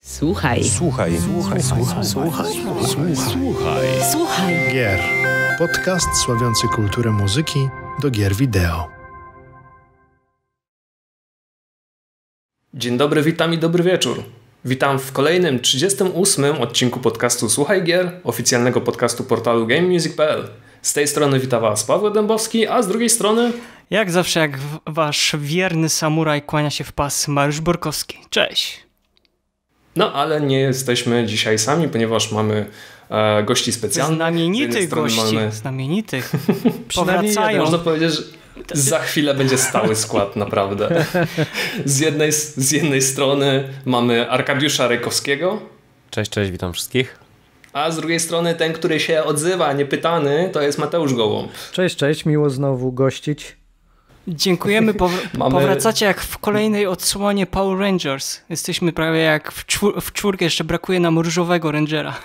Słuchaj. Słuchaj. Gier. Podcast sławiący kulturę muzyki do gier wideo. Dzień dobry, witam i dobry wieczór. Witam w kolejnym 38. odcinku podcastu Słuchaj Gier, oficjalnego podcastu portalu GameMusic.pl. Z tej strony witam Was Paweł Dębowski, a z drugiej strony... Jak zawsze, jak wasz wierny samuraj kłania się w pas Mariusz Borkowski. Cześć! No, ale nie jesteśmy dzisiaj sami, ponieważ mamy gości specjalnych. Znamienitych gości, znamienitych. Powracają. Można powiedzieć, że za chwilę będzie stały skład, naprawdę. Z jednej strony mamy Arkadiusza Rejkowskiego. Cześć, witam wszystkich. A z drugiej strony ten, który się odzywa, niepytany, to jest Mateusz Gołąb. Cześć, miło znowu gościć. Dziękujemy, powracacie jak w kolejnej odsłonie Power Rangers. Jesteśmy prawie jak w czwórkę, jeszcze brakuje nam różowego Rangera.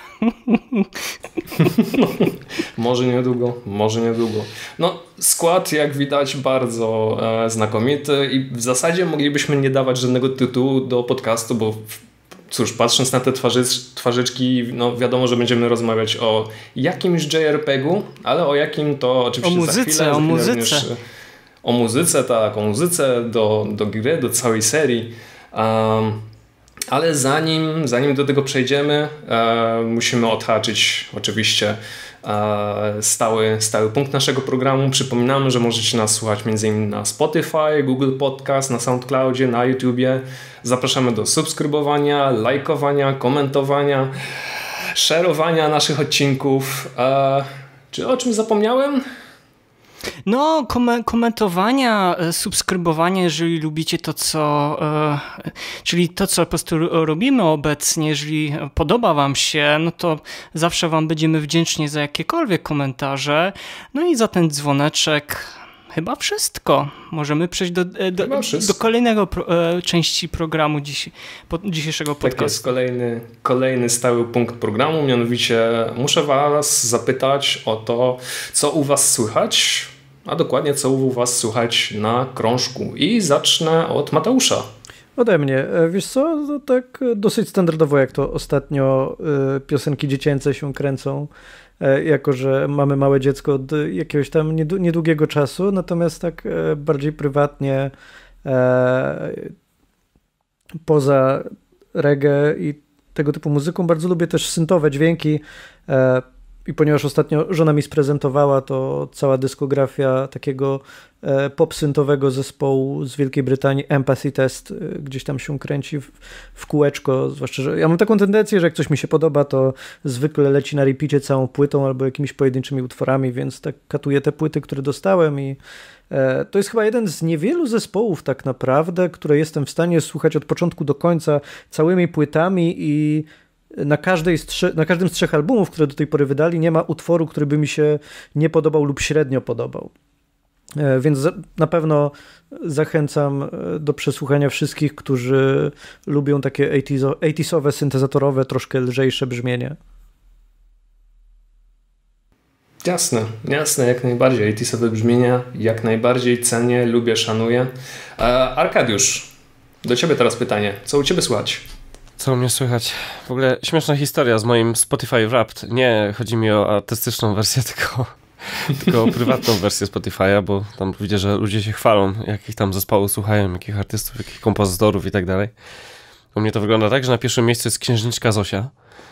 Może niedługo. No, skład jak widać bardzo znakomity i w zasadzie moglibyśmy nie dawać żadnego tytułu do podcastu, bo cóż, patrząc na te twarzyczki, no wiadomo, że będziemy rozmawiać o jakimś JRPG-u, ale o jakim to oczywiście za chwilę. O muzyce, tak, o muzyce do gry, do całej serii. Ale zanim do tego przejdziemy, musimy odhaczyć oczywiście stały punkt naszego programu. Przypominamy, że możecie nas słuchać m.in. na Spotify, Google Podcast, na SoundCloudzie, na YouTubie. Zapraszamy do subskrybowania, lajkowania, komentowania, szerowania naszych odcinków. Czy o czym zapomniałem? No, komentowania, subskrybowania, jeżeli lubicie to, czyli to, co po prostu robimy obecnie, jeżeli podoba wam się, no to zawsze wam będziemy wdzięczni za jakiekolwiek komentarze. No i za ten dzwoneczek chyba wszystko. Możemy przejść do kolejnego części programu dzisiejszego podcastu. Tak jest, kolejny stały punkt programu, mianowicie muszę was zapytać o to, co u was słychać, a dokładnie co u was słychać na krążku. I zacznę od Mateusza. Ode mnie. Wiesz co, to tak dosyć standardowo, jak to ostatnio piosenki dziecięce się kręcą, jako że mamy małe dziecko od jakiegoś tam niedługiego czasu, natomiast tak bardziej prywatnie poza reggae i tego typu muzyką bardzo lubię też syntowe dźwięki i ponieważ ostatnio żona mi sprezentowała, to cała dyskografia takiego pop-syntowego zespołu z Wielkiej Brytanii, Empathy Test, gdzieś tam się kręci w kółeczko, zwłaszcza, że ja mam taką tendencję, że jak coś mi się podoba, to zwykle leci na repeacie całą płytą albo jakimiś pojedynczymi utworami, więc tak katuję te płyty, które dostałem i to jest chyba jeden z niewielu zespołów tak naprawdę, które jestem w stanie słuchać od początku do końca całymi płytami i na każdym z 3 albumów, które do tej pory wydali, nie ma utworu, który by mi się nie podobał lub średnio podobał. Więc na pewno zachęcam do przesłuchania wszystkich, którzy lubią takie 80sowe, syntezatorowe, troszkę lżejsze brzmienie. Jasne, jak najbardziej. 80sowe brzmienia jak najbardziej cenię, lubię, szanuję. Arkadiusz, do ciebie teraz pytanie. Co u ciebie słychać? Co u mnie słychać? W ogóle śmieszna historia z moim Spotify Wrapped. Nie chodzi mi o artystyczną wersję, tylko o prywatną wersję Spotify'a, bo tam widzę, że ludzie się chwalą, jakich tam zespołów słuchają, jakich artystów, jakich kompozytorów i tak dalej. U mnie to wygląda tak, że na pierwszym miejscu jest Księżniczka Zosia.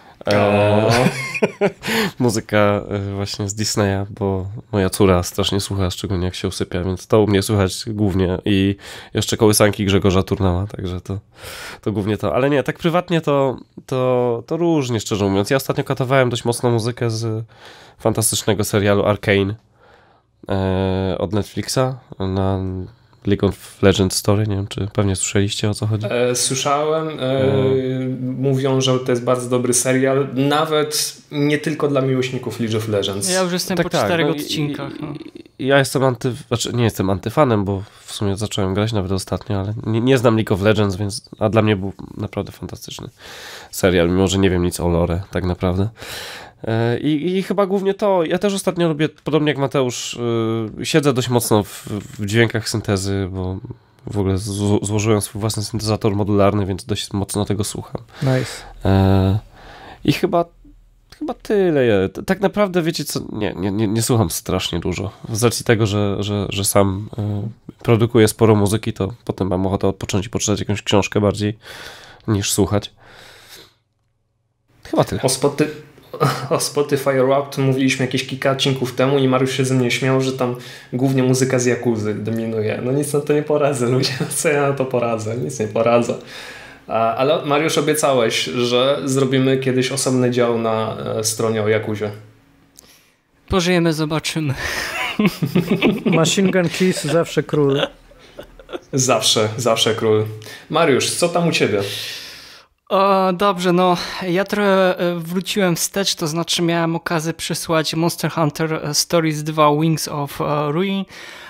Muzyka właśnie z Disneya, bo moja córa strasznie słucha, szczególnie jak się usypia, więc to u mnie słychać głównie i jeszcze kołysanki Grzegorza Turnała, także to głównie to, ale nie, tak prywatnie to różnie, szczerze mówiąc. Ja ostatnio katowałem dość mocno muzykę z fantastycznego serialu Arcane od Netflixa na League of Legends Story, nie wiem, czy pewnie słyszeliście, o co chodzi? Słyszałem, mówią, że to jest bardzo dobry serial, nawet nie tylko dla miłośników League of Legends. Ja już jestem po 4 odcinkach. Ja jestem nie jestem antyfanem, bo w sumie zacząłem grać nawet ostatnio, ale nie znam League of Legends, a dla mnie był naprawdę fantastyczny serial, mimo że nie wiem nic o lore tak naprawdę. I chyba głównie to. Ja też ostatnio lubię, podobnie jak Mateusz, siedzę dość mocno w dźwiękach syntezy, bo W ogóle złożyłem swój własny syntezator modularny, więc dość mocno tego słucham. Nice. I chyba tyle. Tak naprawdę, wiecie co, nie słucham strasznie dużo. Z racji tego, że sam produkuję sporo muzyki, to potem mam ochotę odpocząć i poczytać jakąś książkę bardziej niż słuchać. Chyba tyle. O Spotify Wrapped mówiliśmy jakieś kilka odcinków temu i Mariusz się ze mnie śmiał, że tam głównie muzyka z Yakuzy dominuje. No nic na to nie poradzę, ludzie. Co ja na to poradzę? Nic nie poradzę. Ale Mariusz, obiecałeś, że zrobimy kiedyś osobny dział na stronie o Yakuzie. Pożyjemy, zobaczymy. Machine Gun Kiss zawsze król. Zawsze król. Mariusz, co tam u ciebie? Dobrze, no ja trochę wróciłem wstecz, to znaczy miałem okazję przesłać Monster Hunter Stories 2 Wings of Ruin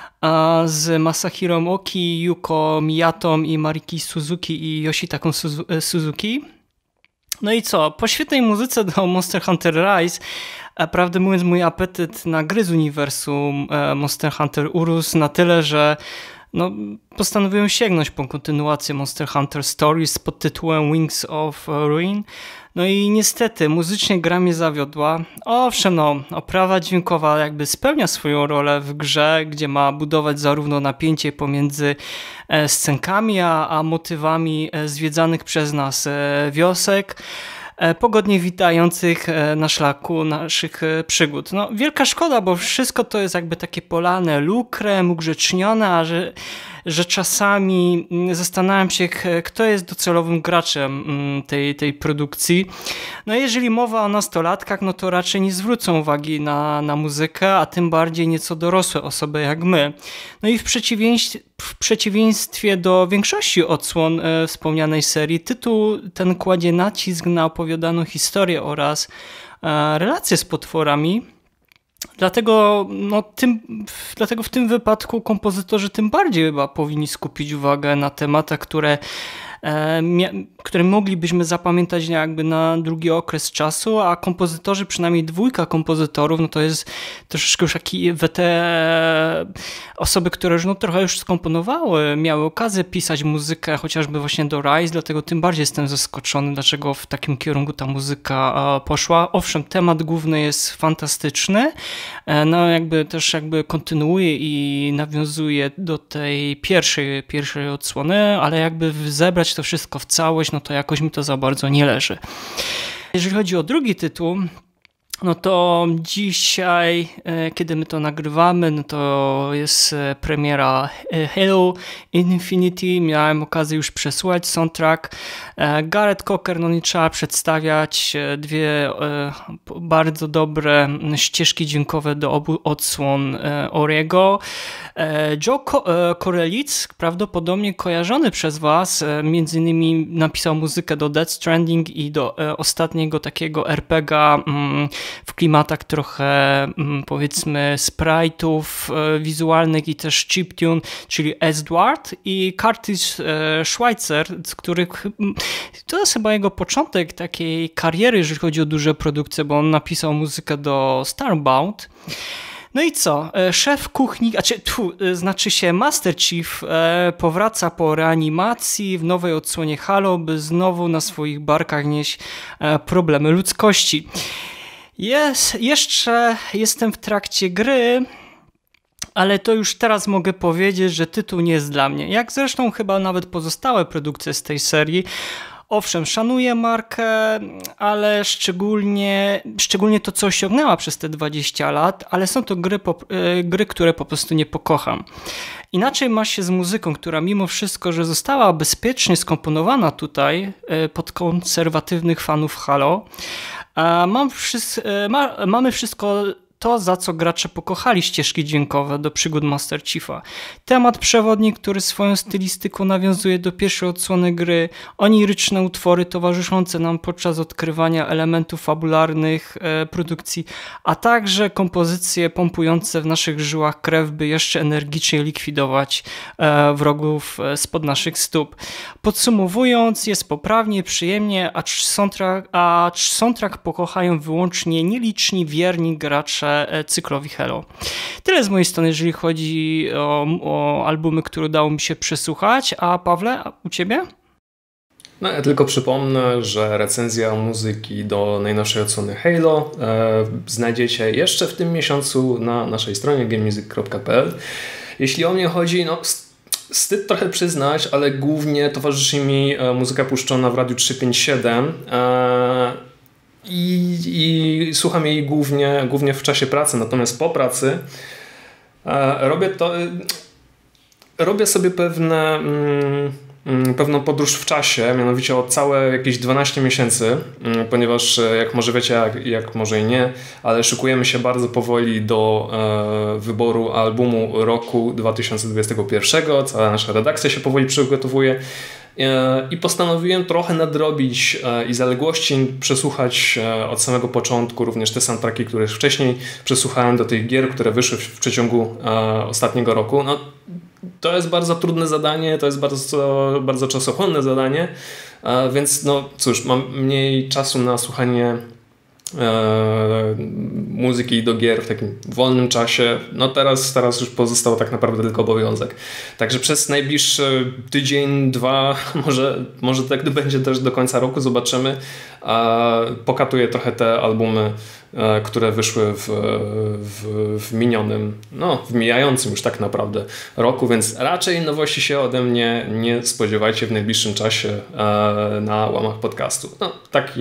z Masahiro Oki, Yuko Miyatą i Mariki Suzuki i Yoshitaką Suzuki. No i co? Po świetnej muzyce do Monster Hunter Rise, prawdę mówiąc, mój apetyt na gry z uniwersum Monster Hunter urósł na tyle, że postanowiłem sięgnąć po kontynuację Monster Hunter Stories pod tytułem Wings of Ruin. No i niestety muzycznie gra mnie zawiodła. Owszem, oprawa dźwiękowa jakby spełnia swoją rolę w grze, gdzie ma budować zarówno napięcie pomiędzy scenkami, a motywami zwiedzanych przez nas wiosek, pogodnie witających na szlaku naszych przygód. Wielka szkoda, bo wszystko to jest jakby takie polane lukrem, ugrzecznione, a że czasami zastanawiam się, kto jest docelowym graczem tej produkcji. Jeżeli mowa o nastolatkach, to raczej nie zwrócą uwagi na muzykę, a tym bardziej nieco dorosłe osoby jak my. I w przeciwieństwie do większości odsłon wspomnianej serii, tytuł ten kładzie nacisk na opowiadaną historię oraz relacje z potworami. Dlatego w tym wypadku kompozytorzy tym bardziej chyba powinni skupić uwagę na tematach, które moglibyśmy zapamiętać jakby na długi okres czasu, a kompozytorzy, przynajmniej dwójka kompozytorów, to jest troszeczkę już takie osoby, które już trochę już skomponowały, miały okazję pisać muzykę chociażby właśnie do Rise, dlatego tym bardziej jestem zaskoczony, dlaczego w takim kierunku ta muzyka poszła. Owszem, temat główny jest fantastyczny, jakby kontynuuje i nawiązuje do tej pierwszej odsłony, ale jakby zebrać to wszystko w całość, to jakoś mi to za bardzo nie leży. Jeżeli chodzi o drugi tytuł, to dzisiaj, kiedy my to nagrywamy, to jest premiera Halo Infinity. Miałem okazję już przesłuchać soundtrack. Gareth Cocker, nie trzeba przedstawiać, dwie bardzo dobre ścieżki dźwiękowe do obu odsłon Oriego. Joe Korelic, prawdopodobnie kojarzony przez was, między innymi napisał muzykę do Death Stranding i do ostatniego takiego RPGa w klimatach trochę powiedzmy sprite'ów wizualnych i też chiptune, czyli Edward i Curtis Schweitzer, z których to jest chyba jego początek takiej kariery, jeżeli chodzi o duże produkcje, bo on napisał muzykę do Starbound. I co? Szef kuchni, znaczy się Master Chief powraca po reanimacji w nowej odsłonie Halo, by znowu na swoich barkach nieść problemy ludzkości. Jeszcze jestem w trakcie gry, ale to już teraz mogę powiedzieć, że tytuł nie jest dla mnie. Jak zresztą chyba nawet pozostałe produkcje z tej serii. Owszem, szanuję markę, ale szczególnie to, co osiągnęła przez te 20 lat, ale są to gry, które po prostu nie pokocham. Inaczej ma się z muzyką, która mimo wszystko, że została bezpiecznie skomponowana tutaj pod konserwatywnych fanów Halo, mamy wszystko to, za co gracze pokochali ścieżki dźwiękowe do przygód Master Chiefa. Temat przewodni, który swoją stylistyką nawiązuje do pierwszej odsłony gry, oniryczne utwory towarzyszące nam podczas odkrywania elementów fabularnych produkcji, a także kompozycje pompujące w naszych żyłach krew, by jeszcze energicznie likwidować wrogów spod naszych stóp. Podsumowując, jest poprawnie, przyjemnie, acz soundtrack pokochają wyłącznie nieliczni, wierni gracze towarzysze cyklowi Hello. Tyle z mojej strony, jeżeli chodzi o albumy, które udało mi się przesłuchać. A Pawle, u ciebie? No ja tylko przypomnę, że recenzja muzyki do najnowszej odsłony Halo znajdziecie jeszcze w tym miesiącu na naszej stronie gamemusic.pl. Jeśli o mnie chodzi, no wstyd trochę przyznać, ale głównie towarzyszy mi muzyka puszczona w Radiu 357 i słucham jej głównie w czasie pracy, natomiast po pracy robię sobie pewną podróż w czasie, mianowicie o całe jakieś 12 miesięcy, ponieważ jak może wiecie, jak może i nie, ale szykujemy się bardzo powoli do wyboru albumu roku 2021. Cała nasza redakcja się powoli przygotowuje i postanowiłem trochę nadrobić i zaległości przesłuchać od samego początku również te soundtracki, które wcześniej przesłuchałem do tych gier, które wyszły w przeciągu ostatniego roku. No, to jest bardzo trudne zadanie, to jest bardzo czasochłonne zadanie, więc no cóż, mam mniej czasu na słuchanie muzyki do gier w takim wolnym czasie. No teraz już pozostał tak naprawdę tylko obowiązek. Także przez najbliższy tydzień, dwa, może tak będzie też do końca roku, zobaczymy. Pokatuję trochę te albumy, które wyszły w minionym, w mijającym już tak naprawdę roku, więc raczej nowości się ode mnie nie spodziewajcie w najbliższym czasie na łamach podcastu. No,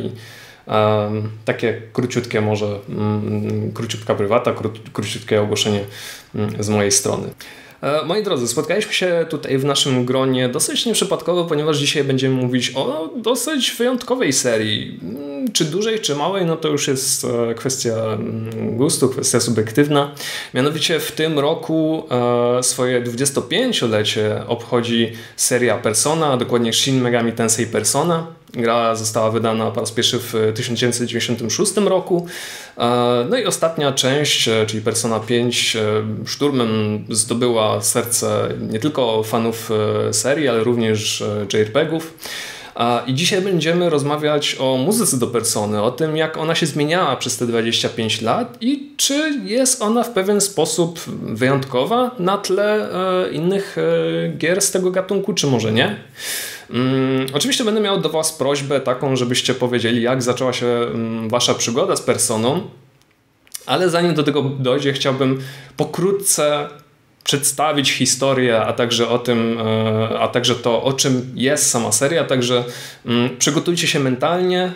takie króciutkie króciutka prywata, króciutkie ogłoszenie z mojej strony. Moi drodzy, spotkaliśmy się tutaj w naszym gronie dosyć nieprzypadkowo, ponieważ dzisiaj będziemy mówić o dosyć wyjątkowej serii. Czy dużej, czy małej, no to już jest kwestia gustu, kwestia subiektywna. Mianowicie w tym roku swoje 25-lecie obchodzi seria Persona, a dokładnie Shin Megami Tensei Persona. Gra została wydana po raz pierwszy w 1996 roku. No i ostatnia część, czyli Persona 5, szturmem zdobyła serce nie tylko fanów serii, ale również JRPG-ów. I dzisiaj będziemy rozmawiać o muzyce do Persony, o tym, jak ona się zmieniała przez te 25 lat i czy jest ona w pewien sposób wyjątkowa na tle innych gier z tego gatunku, czy może nie. Oczywiście będę miał do Was prośbę taką, żebyście powiedzieli, jak zaczęła się Wasza przygoda z Personą, ale zanim do tego dojdzie, chciałbym pokrótce przedstawić historię, a także to, o czym jest sama seria, także przygotujcie się mentalnie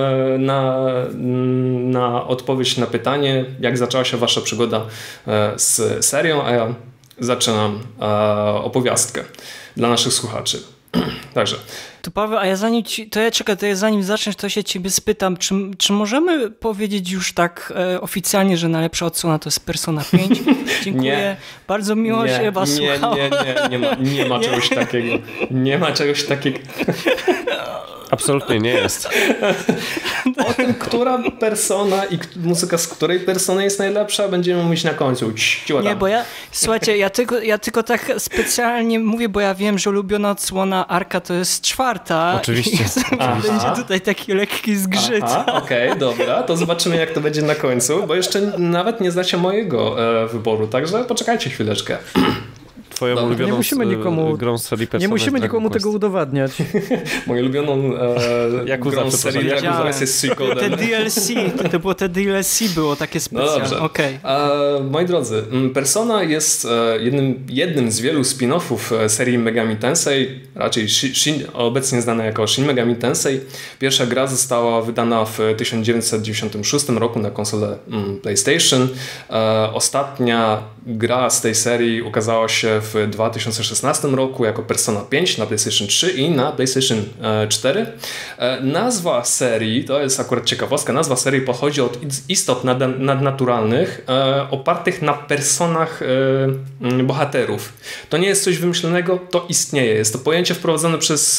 na odpowiedź na pytanie, jak zaczęła się Wasza przygoda z serią, a ja zaczynam opowiastkę dla naszych słuchaczy. Także. To Paweł, a ja zanim zaczniesz, to się ciebie spytam, czy możemy powiedzieć już tak oficjalnie, że najlepsza odsłona to jest Persona 5? Dziękuję. Nie. Bardzo miło się was słuchało. Nie ma czegoś takiego. Nie ma czegoś takiego. Absolutnie nie jest. O tym, która persona i muzyka z której persony jest najlepsza, będziemy mówić na końcu. Nie, bo słuchajcie, ja tylko tak specjalnie mówię, bo ja wiem, że ulubiona odsłona Arka to jest 4. Oczywiście. Będzie tutaj taki lekki zgrzyt. Okej, dobra, to zobaczymy, jak to będzie na końcu, bo jeszcze nawet nie znacie mojego wyboru, także poczekajcie chwileczkę. Twoją ulubioną grą z serii Persona. Nie musimy nikomu tego udowadniać. Moją ulubioną grą z serii Yakuza jest Suikoden. Te DLC, to było te DLC było takie specjalne. No okay. Moi drodzy, Persona jest jednym z wielu spin-offów serii Megami Tensei, raczej obecnie znana jako Shin Megami Tensei. Pierwsza gra została wydana w 1996 roku na konsolę PlayStation. Ostatnia gra z tej serii ukazała się w 2016 roku jako Persona 5 na PlayStation 3 i na PlayStation 4. Nazwa serii, to jest akurat ciekawostka, nazwa serii pochodzi od istot nadnaturalnych opartych na personach bohaterów. To nie jest coś wymyślonego, to istnieje. Jest to pojęcie wprowadzone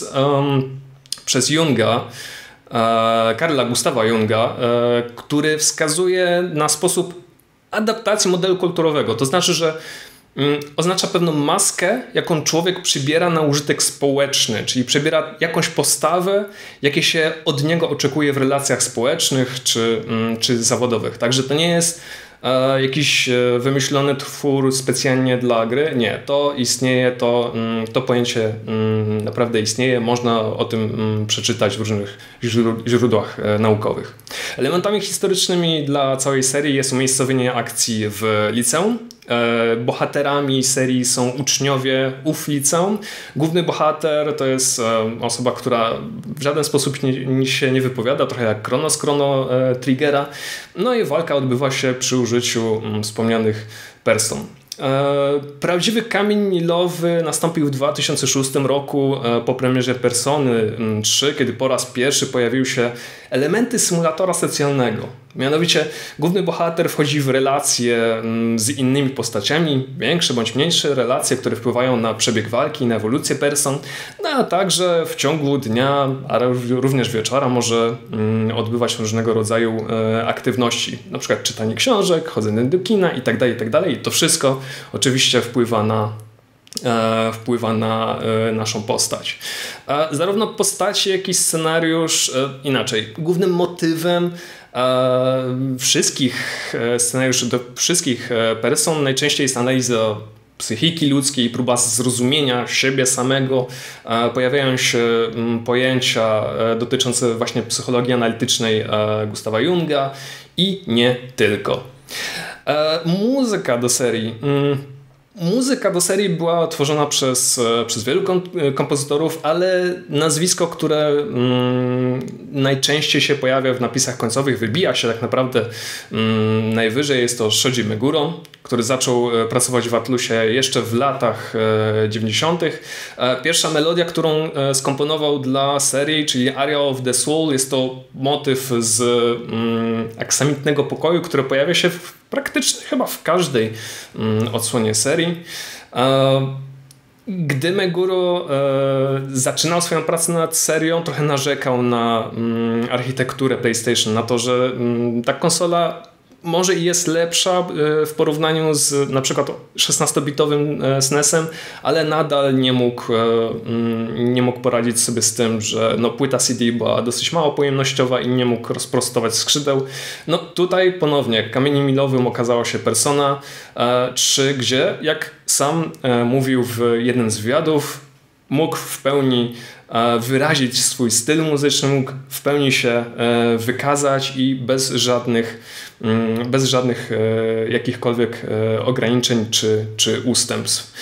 przez Junga, Carla Gustawa Junga, który wskazuje na sposób adaptacji modelu kulturowego. To znaczy, że oznacza pewną maskę, jaką człowiek przybiera na użytek społeczny, czyli przybiera jakąś postawę, jakie się od niego oczekuje w relacjach społecznych czy zawodowych. Także to nie jest jakiś wymyślony twór specjalnie dla gry. Nie, to istnieje, to pojęcie naprawdę istnieje. Można o tym przeczytać w różnych źródłach naukowych. Elementami historycznymi dla całej serii jest umiejscowienie akcji w liceum. Bohaterami serii są uczniowie ów liceum. Główny bohater to jest osoba, która w żaden sposób się nie wypowiada, trochę jak Kronos Chrono Triggera. No i walka odbywa się przy użyciu wspomnianych person. Prawdziwy kamień milowy nastąpił w 2006 roku po premierze Persony 3, kiedy po raz pierwszy pojawiły się elementy symulatora socjalnego. Mianowicie główny bohater wchodzi w relacje z innymi postaciami, większe bądź mniejsze relacje, które wpływają na przebieg walki, na ewolucję person, no a także w ciągu dnia, a również wieczora może odbywać różnego rodzaju aktywności, na przykład czytanie książek, chodzenie do kina itd. itd. I to wszystko oczywiście wpływa na naszą postać. Zarówno postacie, jak i scenariusz, inaczej, głównym motywem wszystkich scenariuszy do wszystkich person najczęściej jest analiza psychiki ludzkiej, próba zrozumienia siebie samego. Pojawiają się pojęcia dotyczące właśnie psychologii analitycznej Gustawa Junga i nie tylko. Muzyka do serii była tworzona przez wielu kompozytorów, I nazwisko, które najczęściej się pojawia w napisach końcowych, wybija się tak naprawdę najwyżej, jest to Shoji Meguro, który zaczął pracować w Atlusie jeszcze w latach 90. Pierwsza melodia, którą skomponował dla serii, czyli Aria of the Soul, jest to motyw z aksamitnego pokoju, który pojawia się praktycznie chyba w każdej odsłonie serii. Gdy Meguro zaczynał swoją pracę nad serią, trochę narzekał na architekturę PlayStation, na to, że ta konsola może i jest lepsza w porównaniu z na przykład 16-bitowym SNES-em, ale nadal nie mógł poradzić sobie z tym, że płyta CD była dosyć mało pojemnościowa i nie mógł rozprostować skrzydeł. No tutaj ponownie kamieniem milowym okazała się Persona 3, gdzie jak sam mówił w jednym z wywiadów, mógł w pełni wyrazić swój styl muzyczny, mógł w pełni się wykazać i bez żadnych jakichkolwiek ograniczeń czy ustępstw.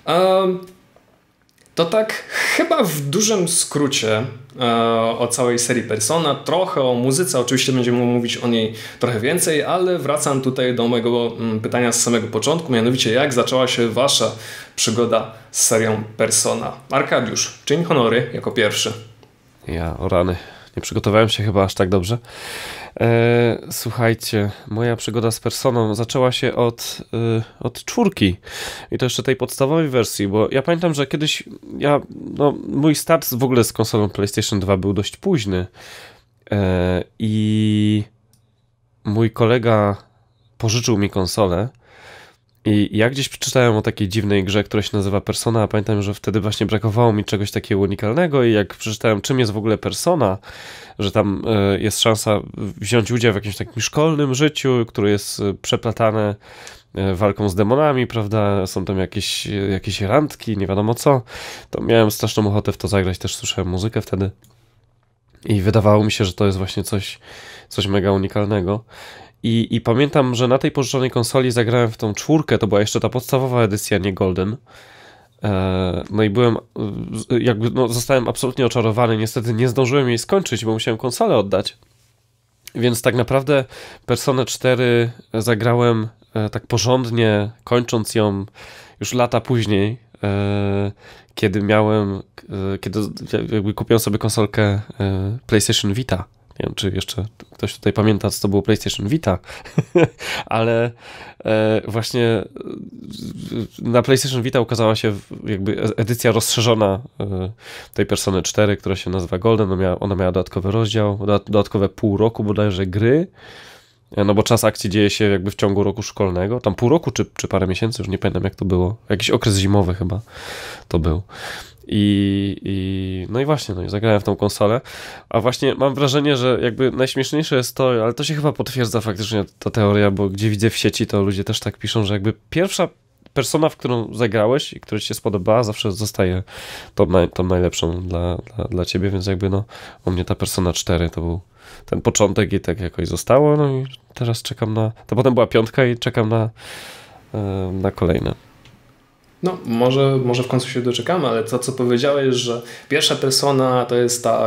To tak chyba w dużym skrócie o całej serii Persona, trochę o muzyce, oczywiście będziemy mówić o niej trochę więcej, ale wracam tutaj do mojego pytania z samego początku, mianowicie jak zaczęła się wasza przygoda z serią Persona? Arkadiusz, czyń honory jako pierwszy. Ja, o rany, nie przygotowałem się chyba aż tak dobrze. Słuchajcie, moja przygoda z Personą zaczęła się od 4 i to jeszcze tej podstawowej wersji, bo ja pamiętam, że kiedyś mój start w ogóle z konsolą PlayStation 2 był dość późny i mój kolega pożyczył mi konsolę i ja gdzieś przeczytałem o takiej dziwnej grze, która się nazywa Persona, a pamiętam, że wtedy właśnie brakowało mi czegoś takiego unikalnego i jak przeczytałem, czym jest w ogóle Persona, że tam jest szansa wziąć udział w jakimś takim szkolnym życiu, które jest przeplatane walką z demonami, prawda, są tam jakieś randki, nie wiadomo co, to miałem straszną ochotę w to zagrać, też słyszałem muzykę wtedy i wydawało mi się, że to jest właśnie coś mega unikalnego. I pamiętam, że na tej pożyczonej konsoli zagrałem w tą 4, to była jeszcze ta podstawowa edycja, nie Golden. No i byłem, zostałem absolutnie oczarowany. Niestety nie zdążyłem jej skończyć, bo musiałem konsolę oddać. Więc tak naprawdę Personę 4 zagrałem tak porządnie, kończąc ją już lata później, kiedy jakby kupiłem sobie konsolkę PlayStation Vita. Nie wiem, czy jeszcze ktoś tutaj pamięta, co to było PlayStation Vita, ale właśnie na PlayStation Vita ukazała się jakby edycja rozszerzona tej Persony 4, która się nazywa Golden. Ona miała dodatkowy rozdział, dodatkowe pół roku bodajże gry, no bo czas akcji dzieje się jakby w ciągu roku szkolnego, tam pół roku czy parę miesięcy, już nie pamiętam jak to było, jakiś okres zimowy chyba to był. No i właśnie, no i zagrałem w tą konsolę, a właśnie mam wrażenie, że jakby najśmieszniejsze jest to, ale to się chyba potwierdza faktycznie ta teoria, bo gdzie widzę w sieci, to ludzie też tak piszą, że jakby pierwsza persona, w którą zagrałeś i która ci się spodobała, zawsze zostaje tą najlepszą dla ciebie, więc jakby no u mnie ta Persona 4 to był ten początek i tak jakoś zostało, no i teraz czekam to potem była 5 i czekam na kolejne. No, może w końcu się doczekamy, ale to, co powiedziałeś, że pierwsza Persona to jest ta,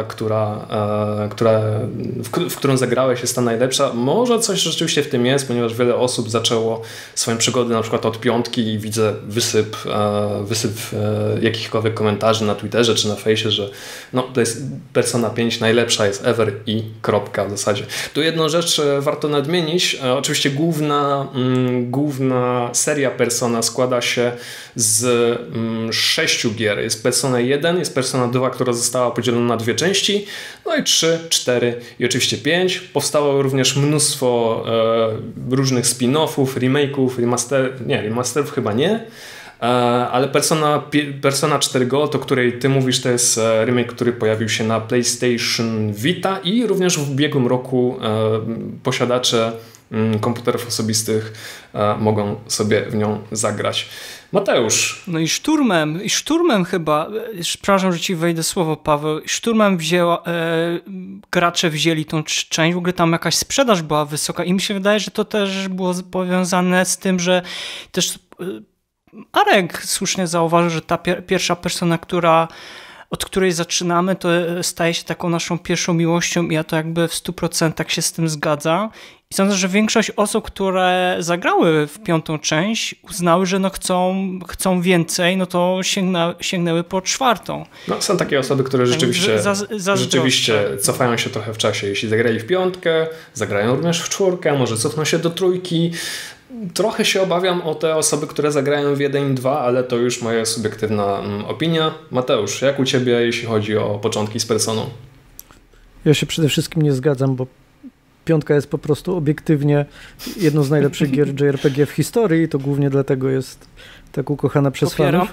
w którą zagrałeś, jest ta najlepsza. Może coś rzeczywiście w tym jest, ponieważ wiele osób zaczęło swoją przygodę na przykład od 5 i widzę wysyp jakichkolwiek komentarzy na Twitterze czy na fejsie, że no, to jest Persona 5 najlepsza jest ever i kropka w zasadzie. Tu jedną rzecz warto nadmienić. Oczywiście główna seria Persona składa się z 6 gier. Jest Persona 1, jest Persona 2, która została podzielona na 2 części, no i 3, 4 i oczywiście 5. Powstało również mnóstwo różnych spin-offów, remake'ów, remasterów chyba nie, ale Persona 4 Gold, o której ty mówisz, to jest remake, który pojawił się na PlayStation Vita i również w ubiegłym roku posiadacze komputerów osobistych mogą sobie w nią zagrać. Mateusz. No i szturmem chyba, przepraszam, że ci wejdę słowo, Paweł, szturmem gracze wzięli tą część, w ogóle tam jakaś sprzedaż była wysoka i mi się wydaje, że to też było powiązane z tym, że też Arek słusznie zauważył, że ta pierwsza persona, od której zaczynamy, to staje się taką naszą pierwszą miłością i ja to jakby w 100% się z tym zgadzam. I sądzę, że większość osób, które zagrały w 5. część, uznały, że no chcą więcej, no to sięgnęły po 4. No, są takie osoby, które rzeczywiście cofają się trochę w czasie. Jeśli zagrali w 5, zagrają również w 4, może cofną się do 3. Trochę się obawiam o te osoby, które zagrają w 1 i 2, ale to już moja subiektywna opinia. Mateusz, jak u ciebie, jeśli chodzi o początki z Personą? Ja się przede wszystkim nie zgadzam, bo 5 jest po prostu obiektywnie jedną z najlepszych gier JRPG w historii i to głównie dlatego jest tak ukochana przez fanów.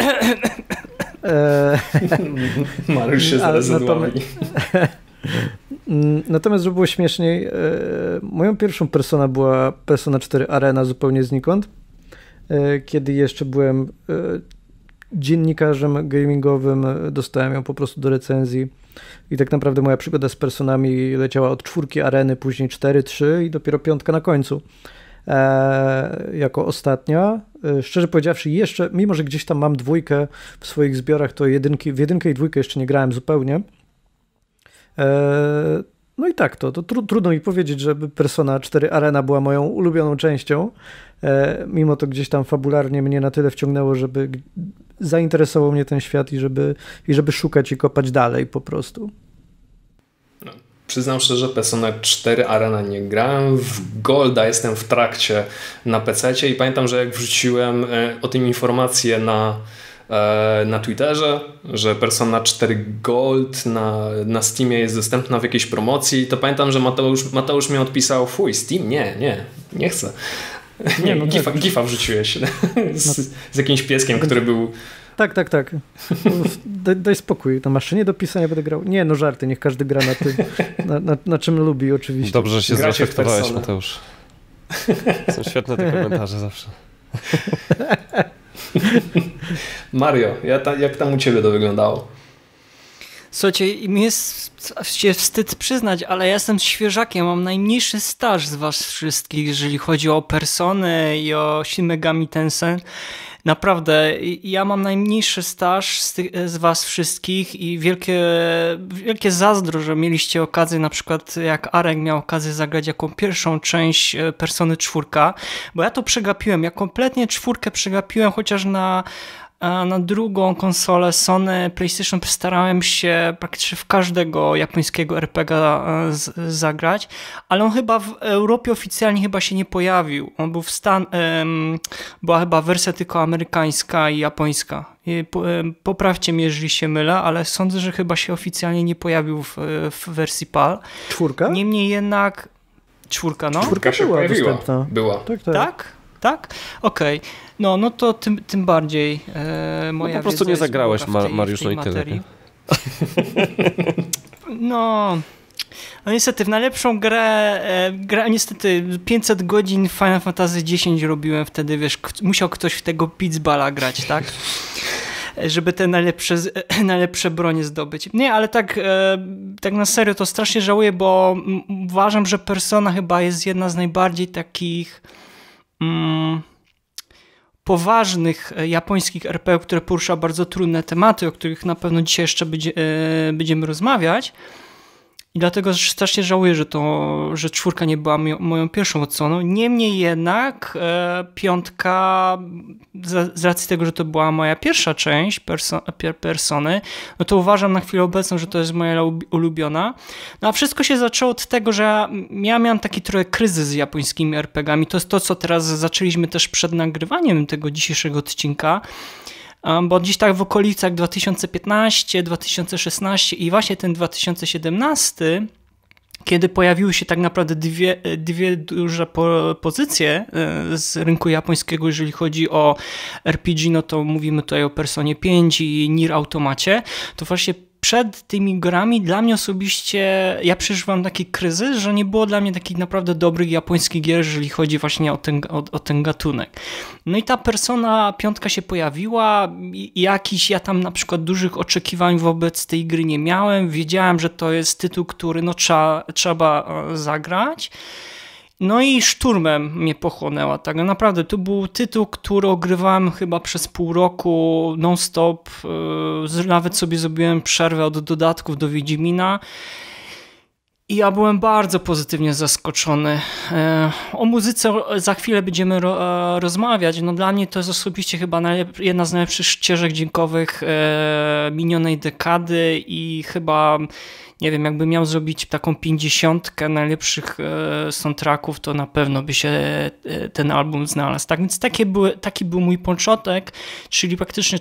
Mariusz się zaraz zadławi. Natomiast, żeby było śmieszniej, moją pierwszą Persona była Persona 4 Arena zupełnie znikąd, kiedy jeszcze byłem dziennikarzem gamingowym, dostałem ją po prostu do recenzji i tak naprawdę moja przygoda z Personami leciała od 4 Areny, później 4, 3 i dopiero 5 na końcu jako ostatnia. Szczerze powiedziawszy, jeszcze, mimo że gdzieś tam mam 2 w swoich zbiorach, to w 1 i 2 jeszcze nie grałem zupełnie. No i tak, to trudno mi powiedzieć, żeby Persona 4 Arena była moją ulubioną częścią, mimo to gdzieś tam fabularnie mnie na tyle wciągnęło, żeby zainteresował mnie ten świat i żeby szukać i kopać dalej po prostu. No, przyznam szczerze, Persona 4 Arena nie grałem, w Golda jestem w trakcie na PC-cie i pamiętam, że jak wrzuciłem o tym informację na Twitterze, że Persona 4 Gold na Steamie jest dostępna w jakiejś promocji, to pamiętam, że Mateusz mi odpisał: fuj, Steam? Nie chcę. Nie, no gifa wrzuciłeś z jakimś pieskiem, który był... Tak. Daj spokój, na maszynie do pisania będę grał. Nie, no żarty, niech każdy gra na tym, na czym lubi oczywiście. Dobrze, że się zreflektowałeś, Mateusz. Są świetne te komentarze zawsze. Mario, jak tam u ciebie to wyglądało? Słuchajcie, mi jest się wstyd przyznać, ale ja jestem świeżakiem, mam najmniejszy staż z was wszystkich, jeżeli chodzi o Persony i o Shin Megami Tensei. Naprawdę, ja mam najmniejszy staż z was wszystkich i wielkie zazdro, że mieliście okazję, na przykład jak Arek miał okazję zagrać jako pierwszą część Persony 4, bo ja to przegapiłem, ja kompletnie 4 przegapiłem, chociaż na drugą konsolę Sony PlayStation starałem się praktycznie w każdego japońskiego RPG zagrać, ale on chyba w Europie oficjalnie chyba się nie pojawił. On był była chyba wersja tylko amerykańska i japońska. Poprawcie mnie, jeżeli się mylę, ale sądzę, że chyba się oficjalnie nie pojawił w wersji PAL. 4? Niemniej jednak 4, no. 4 się była pojawiła. Dostępna. Była. Tak? Tak? Okej. No to tym bardziej moja po prostu nie zagrałeś, Mariusz, no i tyle. No niestety w najlepszą grę niestety 500 godzin Final Fantasy X robiłem wtedy, wiesz, musiał ktoś w tego Pizzballa grać, tak? Żeby te najlepsze bronie zdobyć. Nie, ale tak na serio to strasznie żałuję, bo uważam, że Persona chyba jest jedna z najbardziej takich poważnych japońskich RPG, które porusza bardzo trudne tematy, o których na pewno dzisiaj jeszcze będziemy rozmawiać. I dlatego strasznie żałuję, że 4 nie była moją pierwszą odsłoną. Niemniej jednak 5, z racji tego, że to była moja pierwsza część Persony, no to uważam na chwilę obecną, że to jest moja ulubiona. No a wszystko się zaczęło od tego, że ja miałem taki trochę kryzys z japońskimi RPGami. To jest to, co teraz zaczęliśmy też przed nagrywaniem tego dzisiejszego odcinka. Bo gdzieś tak w okolicach 2015, 2016 i właśnie ten 2017, kiedy pojawiły się tak naprawdę dwie duże pozycje z rynku japońskiego, jeżeli chodzi o RPG, no to mówimy tutaj o Personie 5 i Nier Automacie, to właśnie przed tymi grami dla mnie osobiście, ja przeżywam taki kryzys, że nie było dla mnie takich naprawdę dobrych japońskich gier, jeżeli chodzi właśnie o ten gatunek. No i ta Persona 5 się pojawiła i ja tam na przykład dużych oczekiwań wobec tej gry nie miałem. Wiedziałem, że to jest tytuł, który trzeba zagrać. No i szturmem mnie pochłonęła. Tak naprawdę to był tytuł, który ogrywałem chyba przez pół roku non-stop. Nawet sobie zrobiłem przerwę od dodatków do Wiedźmina. I ja byłem bardzo pozytywnie zaskoczony. O muzyce za chwilę będziemy rozmawiać. No dla mnie to jest osobiście chyba jedna z najlepszych ścieżek dźwiękowych minionej dekady i chyba, nie wiem, jakbym miał zrobić taką 50 najlepszych soundtracków, to na pewno by się ten album znalazł. Tak więc taki był mój początek, czyli praktycznie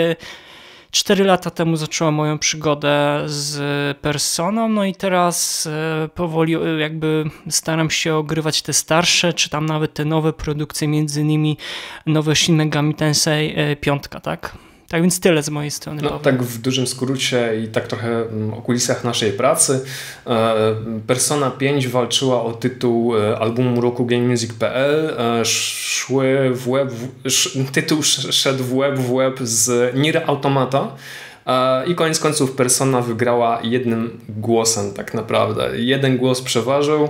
4 lata temu zacząłem moją przygodę z Personą, no i teraz powoli jakby staram się ogrywać te starsze, czy tam nawet te nowe produkcje, między innymi nowe Shin Megami Tensei 5, tak? Tak więc tyle z mojej strony. No, tak w dużym skrócie i tak trochę o kulisach naszej pracy. Persona 5 walczyła o tytuł albumu roku GameMusic.pl. Tytuł szedł w łeb z Nier Automata. I koniec końców Persona wygrała jednym głosem tak naprawdę. Jeden głos przeważył.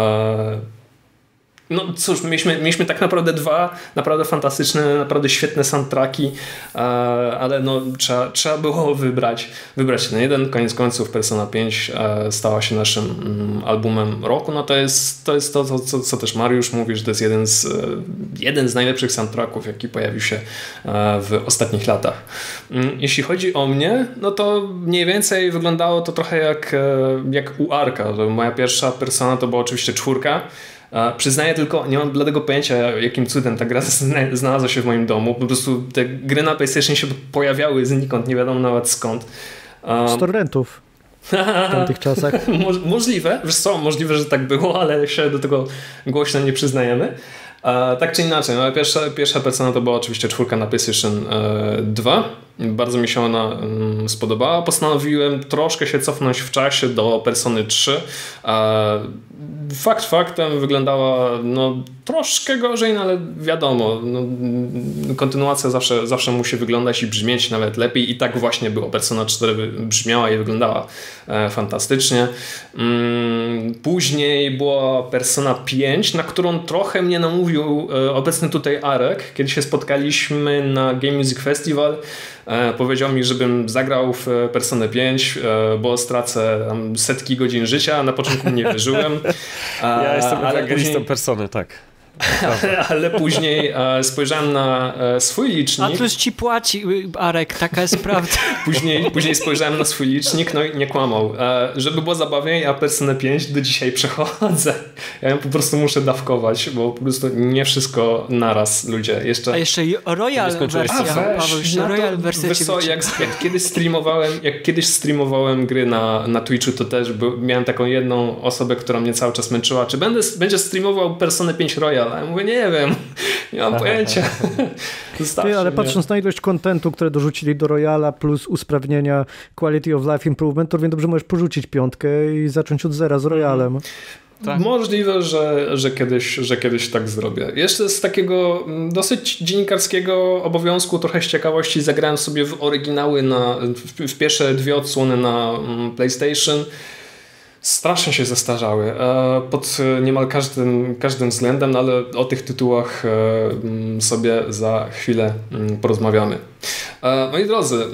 No cóż, mieliśmy tak naprawdę 2 naprawdę fantastyczne, naprawdę świetne soundtracki, ale no trzeba było wybrać ten jeden. Koniec końców Persona 5 stała się naszym albumem roku. No to jest to, co też Mariusz mówi, że to jest jeden z najlepszych soundtracków, jaki pojawił się w ostatnich latach. Jeśli chodzi o mnie, no to mniej więcej wyglądało to trochę jak u Arka. Moja pierwsza Persona to była oczywiście 4. Przyznaję tylko, nie mam bladego pojęcia, jakim cudem ta gra znalazła się w moim domu. Po prostu te gry na PlayStation się pojawiały znikąd, nie wiadomo nawet skąd. Z torrentów w tamtych czasach. Możliwe, wiesz co, możliwe, że tak było, ale się do tego głośno nie przyznajemy. Tak czy inaczej, no, pierwsza Persona to była oczywiście 4 na PlayStation 2. Bardzo mi się ona spodobała. Postanowiłem troszkę się cofnąć w czasie do Persony 3. Faktem wyglądała no, troszkę gorzej, no, ale wiadomo, no, kontynuacja zawsze musi wyglądać i brzmieć nawet lepiej i tak właśnie było. Persona 4 brzmiała i wyglądała fantastycznie. Później była Persona 5, na którą trochę mnie namówił obecny tutaj Arek, kiedy się spotkaliśmy na Game Music Festival. Powiedział mi, żebym zagrał w Personę 5, bo stracę tam setki godzin życia. Na początku nie wierzyłem. Ja jestem ewangelistą Persony, tak. Ale później spojrzałem na swój licznik. Atlus ci płaci, Arek, taka jest prawda. Później spojrzałem na swój licznik, no i nie kłamał. Żeby było zabawniej, ja Personę 5 do dzisiaj przechodzę. Ja ją po prostu muszę dawkować, bo po prostu nie wszystko naraz, ludzie. A jeszcze Royal wersja, Paweł, jeszcze Royal wersja. Wiesz co, jak kiedyś streamowałem gry na Twitchu, to też miałem taką jedną osobę, która mnie cały czas męczyła. Czy będzie streamował Personę 5 Royal? A ja mówię, nie wiem. Nie mam pojęcia. Ale patrząc na ilość kontentu, które dorzucili do Royala, plus usprawnienia Quality of Life Improvement, to równie dobrze możesz porzucić 5 i zacząć od zera z Royalem. Tak. Możliwe, że kiedyś tak zrobię. Jeszcze z takiego dosyć dziennikarskiego obowiązku, trochę z ciekawości, zagrałem sobie w oryginały w pierwsze 2 odsłony na PlayStation. Strasznie się zestarzały pod niemal każdym względem, no ale o tych tytułach sobie za chwilę porozmawiamy. Moi drodzy,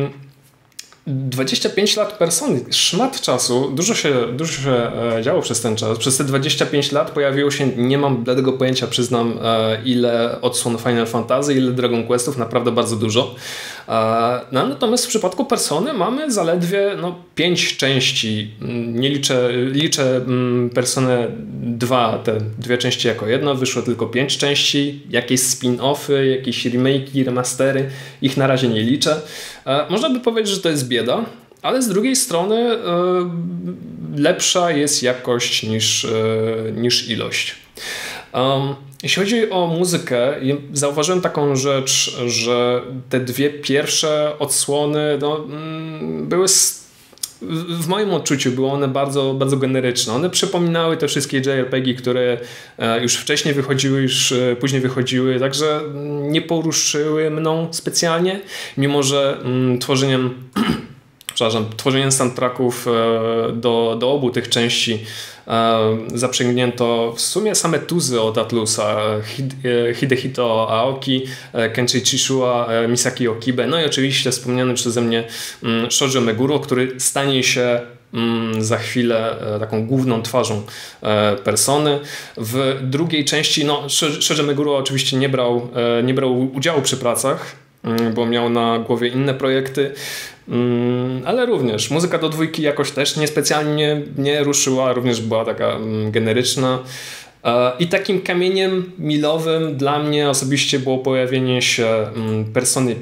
25 lat Persony, szmat czasu, dużo się działo przez ten czas. Przez te 25 lat pojawiło się, nie mam bladego pojęcia, przyznam, ile odsłon Final Fantasy, ile Dragon Questów, naprawdę bardzo dużo. No, natomiast w przypadku Persony mamy zaledwie 5 części. Nie liczę Personę 2, te 2 części jako jedno, wyszło tylko 5 części, jakieś spin-offy, jakieś remake'i, remastery, ich na razie nie liczę. Można by powiedzieć, że to jest bieda, ale z drugiej strony lepsza jest jakość niż ilość. Jeśli chodzi o muzykę, zauważyłem taką rzecz, że te 2 pierwsze odsłony były w moim odczuciu były one bardzo, bardzo generyczne. One przypominały te wszystkie JRPG, które już wcześniej wychodziły, już później wychodziły, także nie poruszyły mną specjalnie, mimo że tworzeniem soundtracków do obu tych części zaprzęgnięto w sumie same tuzy od Atlusa, Hidehito Aoki, Kenshi Chishua, Misaki Okibe, no i oczywiście wspomniany przeze mnie Shojo Meguro, który stanie się za chwilę taką główną twarzą Persony. W drugiej części Shojo Meguro oczywiście nie brał udziału przy pracach, bo miał na głowie inne projekty, ale również muzyka do 2 jakoś też niespecjalnie mnie ruszyła, również była taka generyczna. I takim kamieniem milowym dla mnie osobiście było pojawienie się Persony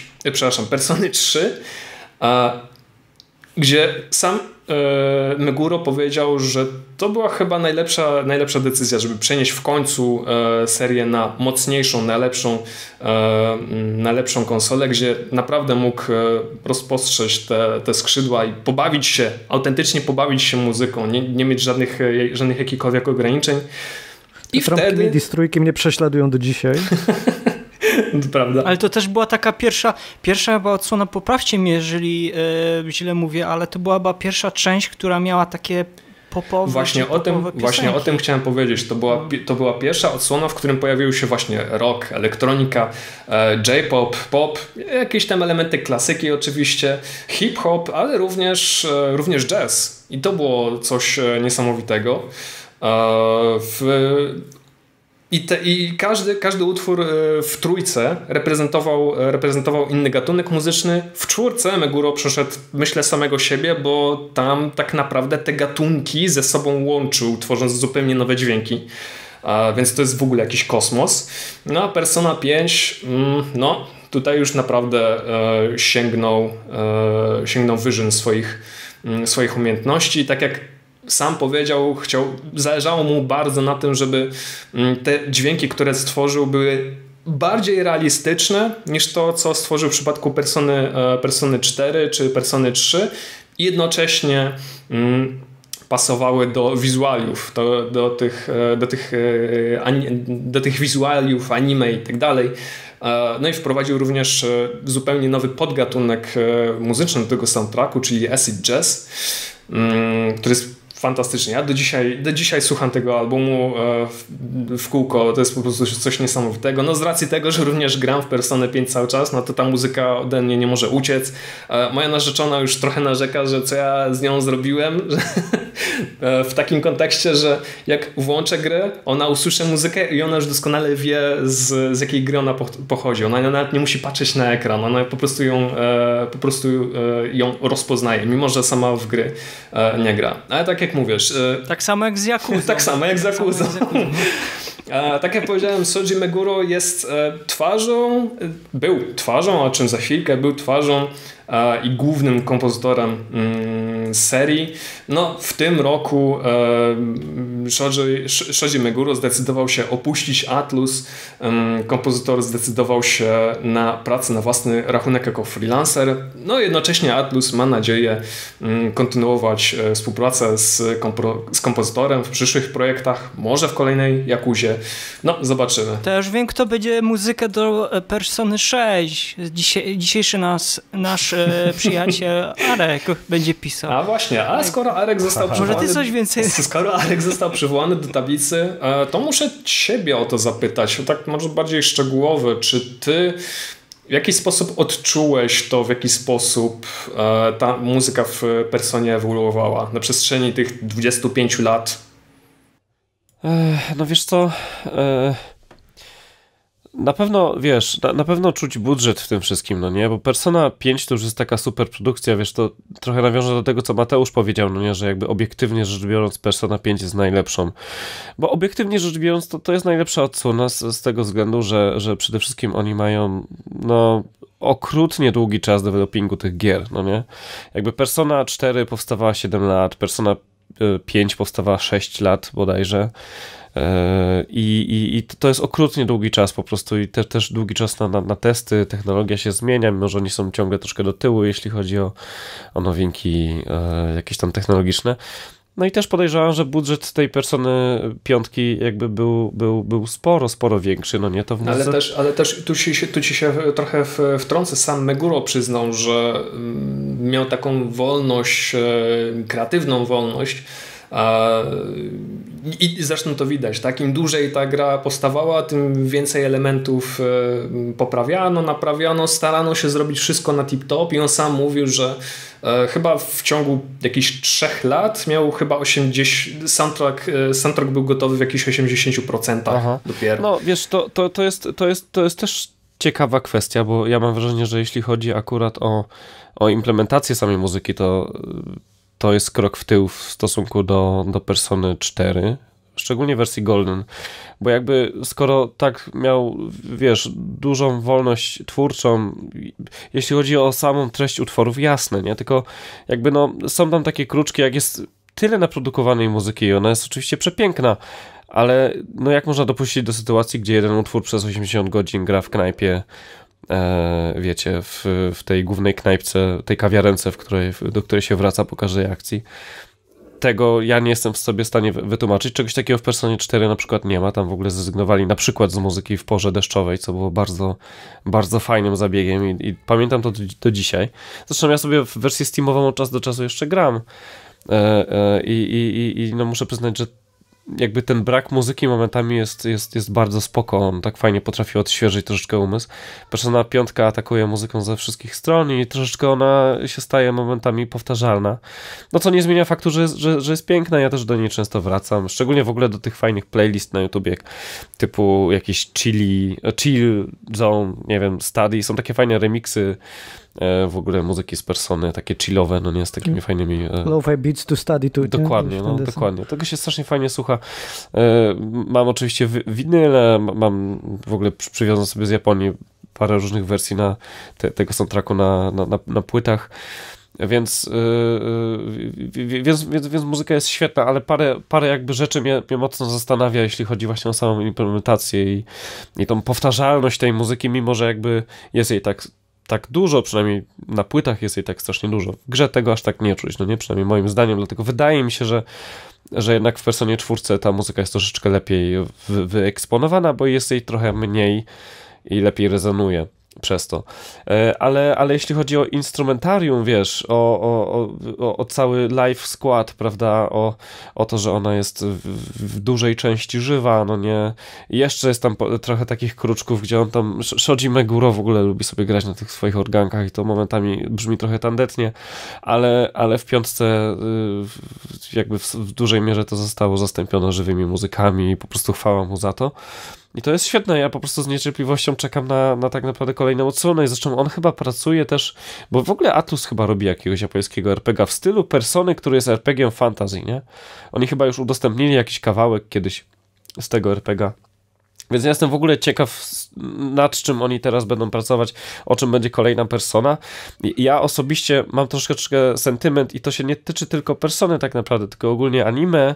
3, gdzie sam Meguro powiedział, że to była chyba najlepsza decyzja, żeby przenieść w końcu serię na mocniejszą, na lepszą konsolę, gdzie naprawdę mógł rozpostrzeć te skrzydła i autentycznie pobawić się muzyką, nie mieć żadnych jakichkolwiek ograniczeń. I wtedy MIDI z 3 mnie prześladują do dzisiaj. Prawda. Ale to też była taka pierwsza chyba odsłona, poprawcie mnie, jeżeli źle mówię, ale to była chyba pierwsza część, która miała takie popowe Właśnie o tym chciałem powiedzieć. To była pierwsza odsłona, w którym pojawił się właśnie rock, elektronika, J-pop, pop, jakieś tam elementy klasyki oczywiście, hip-hop, ale również jazz. I to było coś niesamowitego. I każdy utwór w 3 reprezentował inny gatunek muzyczny. W 4 Meguro przeszedł, myślę, samego siebie, bo tam tak naprawdę te gatunki ze sobą łączył, tworząc zupełnie nowe dźwięki. Więc to jest w ogóle jakiś kosmos. No a Persona 5, tutaj już naprawdę sięgnął wyżyn swoich umiejętności. Tak jak sam powiedział, zależało mu bardzo na tym, żeby te dźwięki, które stworzył, były bardziej realistyczne niż to, co stworzył w przypadku Persony 4 czy Persony 3 i jednocześnie pasowały do wizualiów, do tych wizualiów, anime i tak dalej. No i wprowadził również zupełnie nowy podgatunek muzyczny do tego soundtracku, czyli acid jazz, który jest fantastycznie. Ja do dzisiaj słucham tego albumu w kółko. To jest po prostu coś niesamowitego. No z racji tego, że również gram w Personę 5 cały czas, no to ta muzyka ode mnie nie może uciec. Moja narzeczona już trochę narzeka, że co ja z nią zrobiłem. W takim kontekście, że jak włączę grę, ona usłyszy muzykę i ona już doskonale wie, z jakiej gry ona pochodzi. Ona nawet nie musi patrzeć na ekran. Ona po prostu ją rozpoznaje, mimo że sama w gry nie gra. Ale tak jak mówisz... Tak samo jak z Yakuza. Tak samo jak z Yakuza. Tak jak powiedziałem, Shoji Meguro jest był twarzą, o czym za chwilkę, był twarzą i głównym kompozytorem serii. No, w tym roku Shoji Meguro zdecydował się opuścić Atlus. Kompozytor zdecydował się na pracę na własny rachunek jako freelancer. No, jednocześnie Atlus ma nadzieję kontynuować współpracę z kompozytorem w przyszłych projektach, może w kolejnej Jakuzie. No, zobaczymy. To już wiem, kto będzie muzykę do Persony 6. Dzisiejszy nasz przyjaciel Arek będzie pisał. A właśnie, a skoro Arek został przywołany... Może ty coś więcej... Skoro Arek został przywołany do tablicy, to muszę ciebie o to zapytać, tak może bardziej szczegółowy. Czy ty w jakiś sposób odczułeś to, w jaki sposób ta muzyka w Personie ewoluowała na przestrzeni tych 25 lat? No wiesz co... Na pewno, wiesz, na pewno czuć budżet w tym wszystkim, no nie? Bo Persona 5 to już jest taka super produkcja, wiesz, to trochę nawiążę do tego, co Mateusz powiedział, no nie? Że jakby obiektywnie rzecz biorąc Persona 5 jest najlepszą. Bo obiektywnie rzecz biorąc to jest najlepsza odsłona z tego względu, że przede wszystkim oni mają, no, okrutnie długi czas developingu tych gier, no nie? Jakby Persona 4 powstawała 7 lat, Persona 5 powstawała 6 lat bodajże. I to jest okrutnie długi czas po prostu i też długi czas na testy, technologia się zmienia, mimo że oni są ciągle troszkę do tyłu, jeśli chodzi o nowinki jakieś tam technologiczne. No i też podejrzewam, że budżet tej Persony 5 jakby był sporo większy, no nie? To w ale też tu ci się trochę wtrącę, sam Meguro przyznał, że miał taką wolność, kreatywną wolność, i zresztą to widać, tak? Im dłużej ta gra powstawała, tym więcej elementów poprawiano, naprawiano, starano się zrobić wszystko na tip-top i on sam mówił, że chyba w ciągu jakichś 3 lat miał chyba 80, soundtrack był gotowy w jakichś 80% dopiero. No wiesz, to jest też ciekawa kwestia, bo ja mam wrażenie, że jeśli chodzi akurat o implementację samej muzyki, to jest krok w tył w stosunku do Persony 4, szczególnie wersji Golden, bo jakby skoro tak miał, wiesz, dużą wolność twórczą, jeśli chodzi o samą treść utworów, jasne, nie? Tylko jakby no są tam takie kruczki, jak jest tyle naprodukowanej muzyki i ona jest oczywiście przepiękna, ale no jak można dopuścić do sytuacji, gdzie jeden utwór przez 80 godzin gra w knajpie, wiecie, w tej głównej knajpce, tej kawiarence, do której się wraca po każdej akcji. Tego ja nie jestem w sobie w stanie wytłumaczyć. Czegoś takiego w Personie 4 na przykład nie ma. Tam w ogóle zrezygnowali na przykład z muzyki w porze deszczowej, co było bardzo, bardzo fajnym zabiegiem i pamiętam to do dzisiaj. Zresztą ja sobie w wersję Steamową od czasu do czasu jeszcze gram i no muszę przyznać, że jakby ten brak muzyki momentami jest bardzo spoko, on tak fajnie potrafi odświeżyć troszeczkę umysł. Persona 5 atakuje muzyką ze wszystkich stron i troszeczkę ona się staje momentami powtarzalna. No co nie zmienia faktu, że jest piękna, ja też do niej często wracam, szczególnie w ogóle do tych fajnych playlist na YouTubie, typu jakieś chill zone, nie wiem, study, są takie fajne remiksy w ogóle muzyki z Persony, takie chillowe, no nie, z takimi fajnymi... Lo-fi beats to study to. Dokładnie, no dokładnie. Tego się strasznie fajnie słucha. Mam oczywiście winyle, mam w ogóle przywiozłem sobie z Japonii parę różnych wersji tego soundtracku na płytach, więc muzyka jest świetna, ale parę jakby rzeczy mnie mocno zastanawia, jeśli chodzi właśnie o samą implementację i tą powtarzalność tej muzyki, mimo że jakby jest jej tak dużo, przynajmniej na płytach jest jej tak strasznie dużo. W grze tego aż tak nie czuć, no nie? Przynajmniej moim zdaniem, dlatego wydaje mi się, że jednak w Personie 4 ta muzyka jest troszeczkę lepiej wyeksponowana, bo jest jej trochę mniej i lepiej rezonuje przez to. Ale jeśli chodzi o instrumentarium, wiesz, o cały live skład, prawda, o to, że ona jest w dużej części żywa, no nie, i jeszcze jest tam trochę takich kruczków, gdzie on tam, Shoji Meguro w ogóle lubi sobie grać na tych swoich organkach i to momentami brzmi trochę tandetnie, ale w 5 jakby w dużej mierze to zostało zastąpione żywymi muzykami i po prostu chwała mu za to. I to jest świetne, ja po prostu z niecierpliwością czekam na tak naprawdę kolejną odsłonę i zresztą on chyba pracuje też, bo w ogóle Atlus chyba robi jakiegoś japońskiego RPG w stylu Persony, który jest RPG-iem fantasy, nie? Oni chyba już udostępnili jakiś kawałek kiedyś z tego RPG. Więc ja jestem w ogóle ciekaw, nad czym oni teraz będą pracować, o czym będzie kolejna Persona. Ja osobiście mam troszeczkę sentyment i to się nie tyczy tylko Persony tak naprawdę, tylko ogólnie anime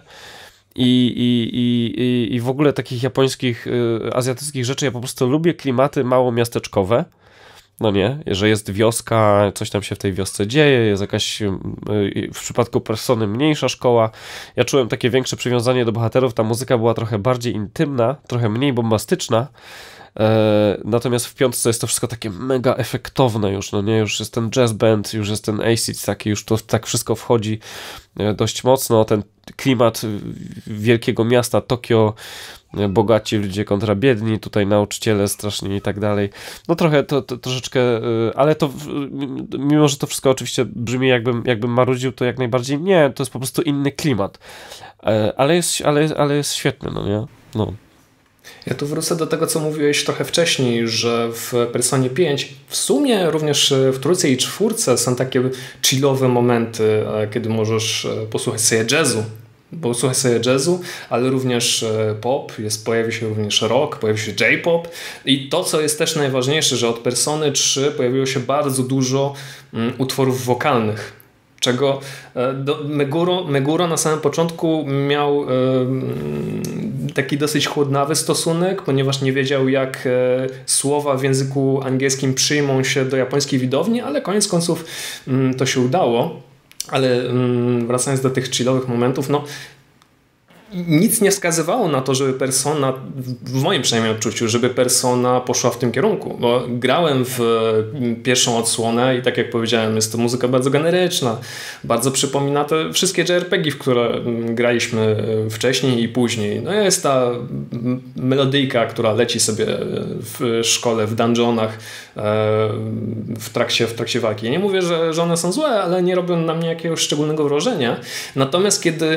i w ogóle takich japońskich, azjatyckich rzeczy. Ja po prostu lubię klimaty mało miasteczkowe. No nie, że jest wioska, coś tam się w tej wiosce dzieje, jest jakaś, w przypadku Persony mniejsza szkoła. Ja czułem takie większe przywiązanie do bohaterów, ta muzyka była trochę bardziej intymna, trochę mniej bombastyczna, natomiast w piątce jest to wszystko takie mega efektowne już, no nie, już jest ten jazz band, już jest ten acid taki, już to tak wszystko wchodzi dość mocno, ten klimat wielkiego miasta Tokio, bogaci ludzie kontra biedni, tutaj nauczyciele strasznie i tak dalej. No trochę to troszeczkę, ale to mimo, że to wszystko oczywiście brzmi jakbym marudził, to jak najbardziej nie, to jest po prostu inny klimat. Ale jest świetny, no nie? No. Ja tu wrócę do tego, co mówiłeś trochę wcześniej, że w Personie 5 w sumie również w trójce i czwórce są takie chillowe momenty, kiedy możesz posłuchać sobie jazzu, ale również pop, pojawi się również rock, pojawi się J-pop i to, co jest też najważniejsze, że od Persony 3 pojawiło się bardzo dużo utworów wokalnych, czego Meguro na samym początku miał taki dosyć chłodnawy stosunek, ponieważ nie wiedział, jak słowa w języku angielskim przyjmą się do japońskiej widowni, ale koniec końców to się udało. Ale wracając do tych chillowych momentów, no nic nie wskazywało na to, żeby Persona, w moim przynajmniej odczuciu, żeby Persona poszła w tym kierunku, bo grałem w pierwszą odsłonę i tak jak powiedziałem, jest to muzyka bardzo generyczna, bardzo przypomina te wszystkie JRPG, w które graliśmy wcześniej i później. No jest ta melodyjka, która leci sobie w szkole, w dungeonach, w trakcie walki. Ja nie mówię, że one są złe, ale nie robią na mnie jakiegoś szczególnego wrażenia. Natomiast kiedy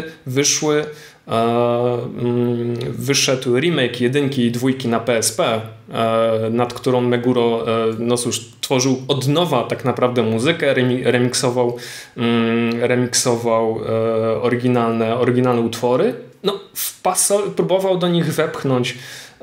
wyszedł remake 1 i 2 na PSP, nad którą Meguro tworzył od nowa tak naprawdę muzykę, remiksował oryginalne utwory, no próbował do nich wepchnąć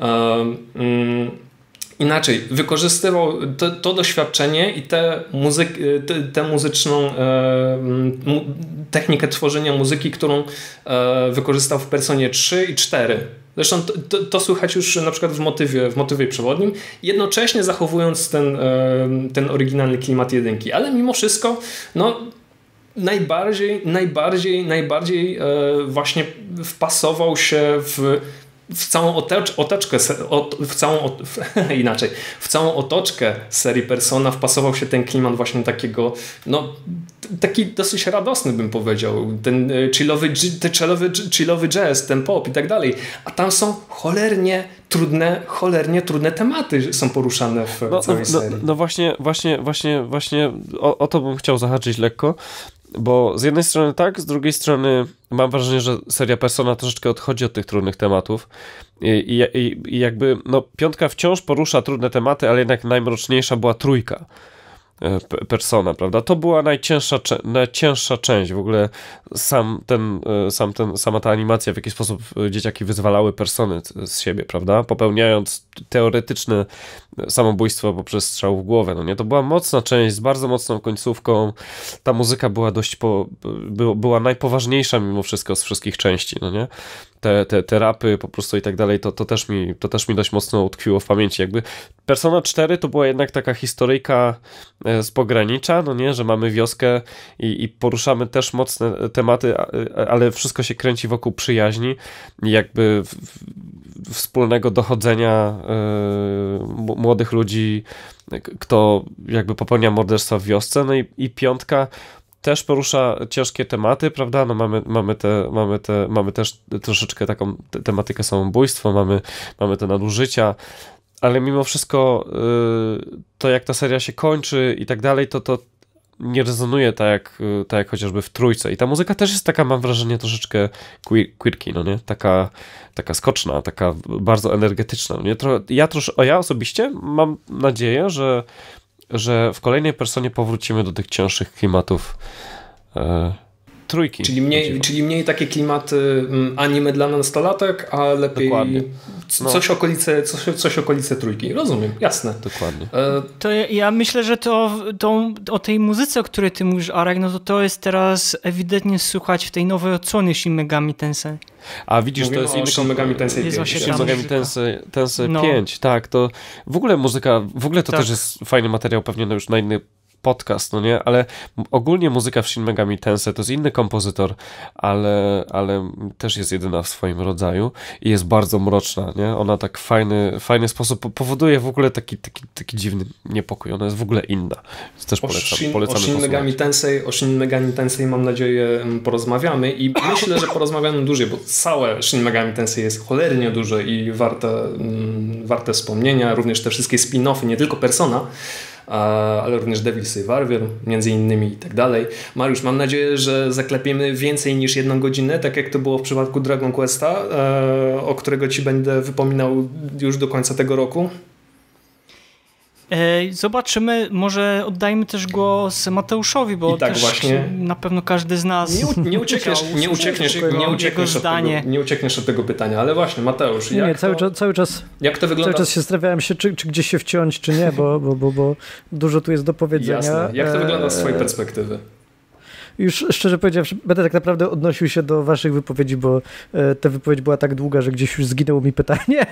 inaczej, wykorzystywał to doświadczenie i tę muzyczną technikę tworzenia muzyki, którą wykorzystał w Personie 3 i 4. Zresztą to słychać już na przykład w motywie przewodnim, jednocześnie zachowując ten oryginalny klimat jedynki. Ale mimo wszystko, no najbardziej właśnie wpasował się w całą w całą otoczkę serii Persona wpasował się ten klimat właśnie takiego, no taki dosyć radosny, bym powiedział, ten chillowy jazz, ten pop i tak dalej, a tam są cholernie trudne tematy są poruszane w całej serii. No właśnie o to bym chciał zahaczyć lekko, bo z jednej strony tak, z drugiej strony mam wrażenie, że seria Persona troszeczkę odchodzi od tych trudnych tematów i jakby, no piątka wciąż porusza trudne tematy, ale jednak najmroczniejsza była trójka. Persona, prawda? To była najcięższa część. W ogóle sama ta animacja, w jaki sposób dzieciaki wyzwalały persony z siebie, prawda? Popełniając teoretyczne samobójstwo poprzez strzał w głowę, no nie? To była mocna część z bardzo mocną końcówką. Ta muzyka była była najpoważniejsza mimo wszystko z wszystkich części, no nie? Te rapy po prostu i tak dalej, to też mi dość mocno utkwiło w pamięci. Jakby Persona 4 to była jednak taka historyjka z pogranicza, no nie, że mamy wioskę i poruszamy też mocne tematy, ale wszystko się kręci wokół przyjaźni i jakby wspólnego dochodzenia młodych ludzi, kto jakby popełnia morderstwa w wiosce, no i piątka też porusza ciężkie tematy, prawda? No mamy też troszeczkę taką tematykę samobójstwa, mamy te nadużycia, ale mimo wszystko to jak ta seria się kończy i tak dalej, to nie rezonuje tak jak chociażby w trójce. I ta muzyka też jest taka, mam wrażenie, troszeczkę quirky, no nie? Taka skoczna, taka bardzo energetyczna. Nie? Ja osobiście mam nadzieję, że w kolejnej Personie powrócimy do tych cięższych klimatów trójki. Czyli mniej takie klimaty anime dla nastolatek, a lepiej Coś okolice trójki. Rozumiem, jasne. Dokładnie. To ja myślę, że o tej muzyce, o której ty mówisz, Arek, no to jest teraz ewidentnie słuchać w tej nowej odsłonie Shin Megami Tensei. A widzisz, Mówimy to jest inny Shin Megami Tensei 5. Shin Megami Tensei 5, tak, to w ogóle muzyka, w ogóle to też jest fajny materiał, pewnie już na inny podcast, no nie, ale ogólnie muzyka w Shin Megami Tensei to jest inny kompozytor, ale też jest jedyna w swoim rodzaju i jest bardzo mroczna, nie? Ona tak fajny sposób powoduje w ogóle taki dziwny niepokój, ona jest w ogóle inna. Więc też polecamy o Shin Megami Tensei mam nadzieję porozmawiamy i myślę, że porozmawiamy dłużej, bo całe Shin Megami Tensei jest cholernie duże i warte wspomnienia, również te wszystkie spin-offy, nie tylko Persona, ale również Devil Survivor, między innymi i tak dalej. Mariusz, mam nadzieję, że zaklepiemy więcej niż 1 godzinę, tak jak to było w przypadku Dragon Questa, o którego ci będę wypominał już do końca tego roku. Zobaczymy, może oddajmy też głos Mateuszowi, bo tak też właśnie, na pewno każdy z nas nie uciekniesz od tego pytania, ale właśnie Mateusz, cały czas jak to wygląda? Cały czas się zastanawiałem się, czy gdzieś się wciąć, czy nie, bo dużo tu jest do powiedzenia. Jasne. Jak to wygląda z twojej perspektywy? Już szczerze powiedziawszy, będę tak naprawdę odnosił się do waszych wypowiedzi, bo ta wypowiedź była tak długa, że gdzieś już zginęło mi pytanie.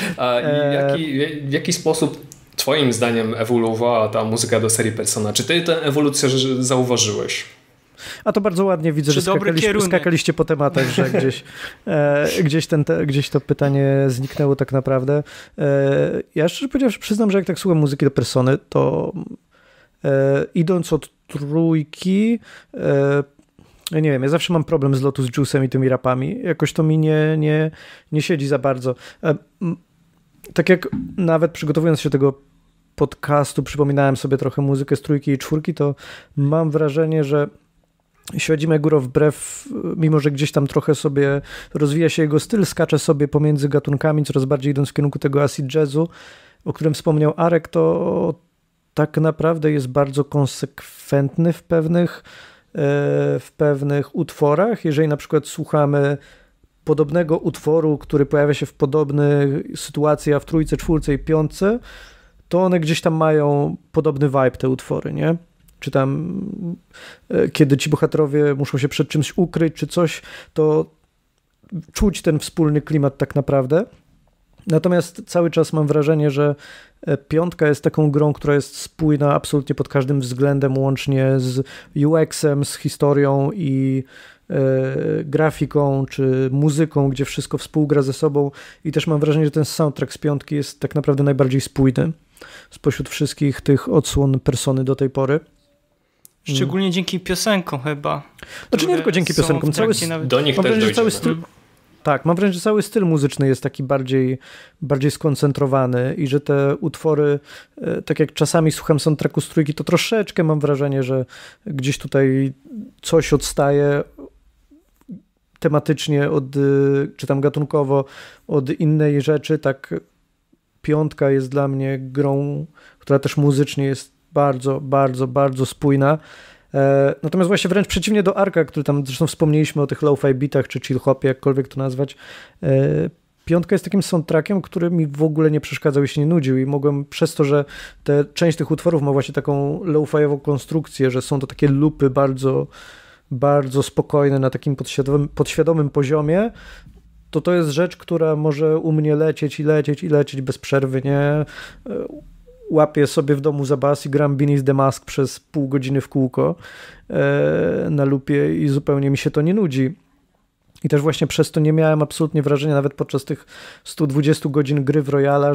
W jaki sposób twoim zdaniem ewoluowała ta muzyka do serii Persona? Czy ty tę ewolucję zauważyłeś? A to bardzo ładnie widzę, że skakaliście po tematach, że gdzieś to pytanie zniknęło tak naprawdę. Ja szczerze powiedziawszy przyznam, że jak tak słucham muzyki do Persony, to idąc od trójki, nie wiem, ja zawsze mam problem z Lotus Juice'em i tymi rapami. Jakoś to mi nie siedzi za bardzo. Tak jak nawet przygotowując się do tego podcastu, przypominałem sobie trochę muzykę z trójki i czwórki, to mam wrażenie, że Śledzimy Górą wbrew, mimo że gdzieś tam trochę sobie rozwija się jego styl, skacze sobie pomiędzy gatunkami, coraz bardziej idąc w kierunku tego acid jazzu, o którym wspomniał Arek, to tak naprawdę jest bardzo konsekwentny w pewnych utworach. Jeżeli na przykład słuchamy podobnego utworu, który pojawia się w podobnych sytuacjach w trójce, czwórce i piątce, to one gdzieś tam mają podobny vibe, te utwory, nie? Czy tam kiedy ci bohaterowie muszą się przed czymś ukryć, czy coś, to czuć ten wspólny klimat tak naprawdę. Natomiast cały czas mam wrażenie, że piątka jest taką grą, która jest spójna absolutnie pod każdym względem, łącznie z UX-em, z historią i grafiką, czy muzyką, gdzie wszystko współgra ze sobą i też mam wrażenie, że ten soundtrack z piątki jest tak naprawdę najbardziej spójny spośród wszystkich tych odsłon Persony do tej pory. Szczególnie dzięki piosenkom chyba. Znaczy nie tylko dzięki piosenkom. Do nich też dojdziemy. Tak, mam wrażenie, że cały styl muzyczny jest taki bardziej skoncentrowany i że te utwory, tak jak czasami słucham soundtracku z trójki, to troszeczkę mam wrażenie, że gdzieś tutaj coś odstaje tematycznie czy tam gatunkowo od innej rzeczy. Tak piątka jest dla mnie grą, która też muzycznie jest bardzo, bardzo, bardzo spójna. Natomiast właśnie wręcz przeciwnie do Arka, który tam zresztą wspomnieliśmy o tych lo-fi beatach czy chill hopie, jakkolwiek to nazwać, piątka jest takim soundtrackiem, który mi w ogóle nie przeszkadzał i się nie nudził i mogłem przez to, że część tych utworów ma właśnie taką lo-fiową konstrukcję, że są to takie loopy bardzo, bardzo spokojne na takim podświadomym poziomie, to jest rzecz, która może u mnie lecieć i lecieć i lecieć bez przerwy, nie? Łapię sobie w domu za bas i gram Beneath the Mask przez pół godziny w kółko na loopie i zupełnie mi się to nie nudzi. I też właśnie przez to nie miałem absolutnie wrażenia, nawet podczas tych 120 godzin gry w Royala,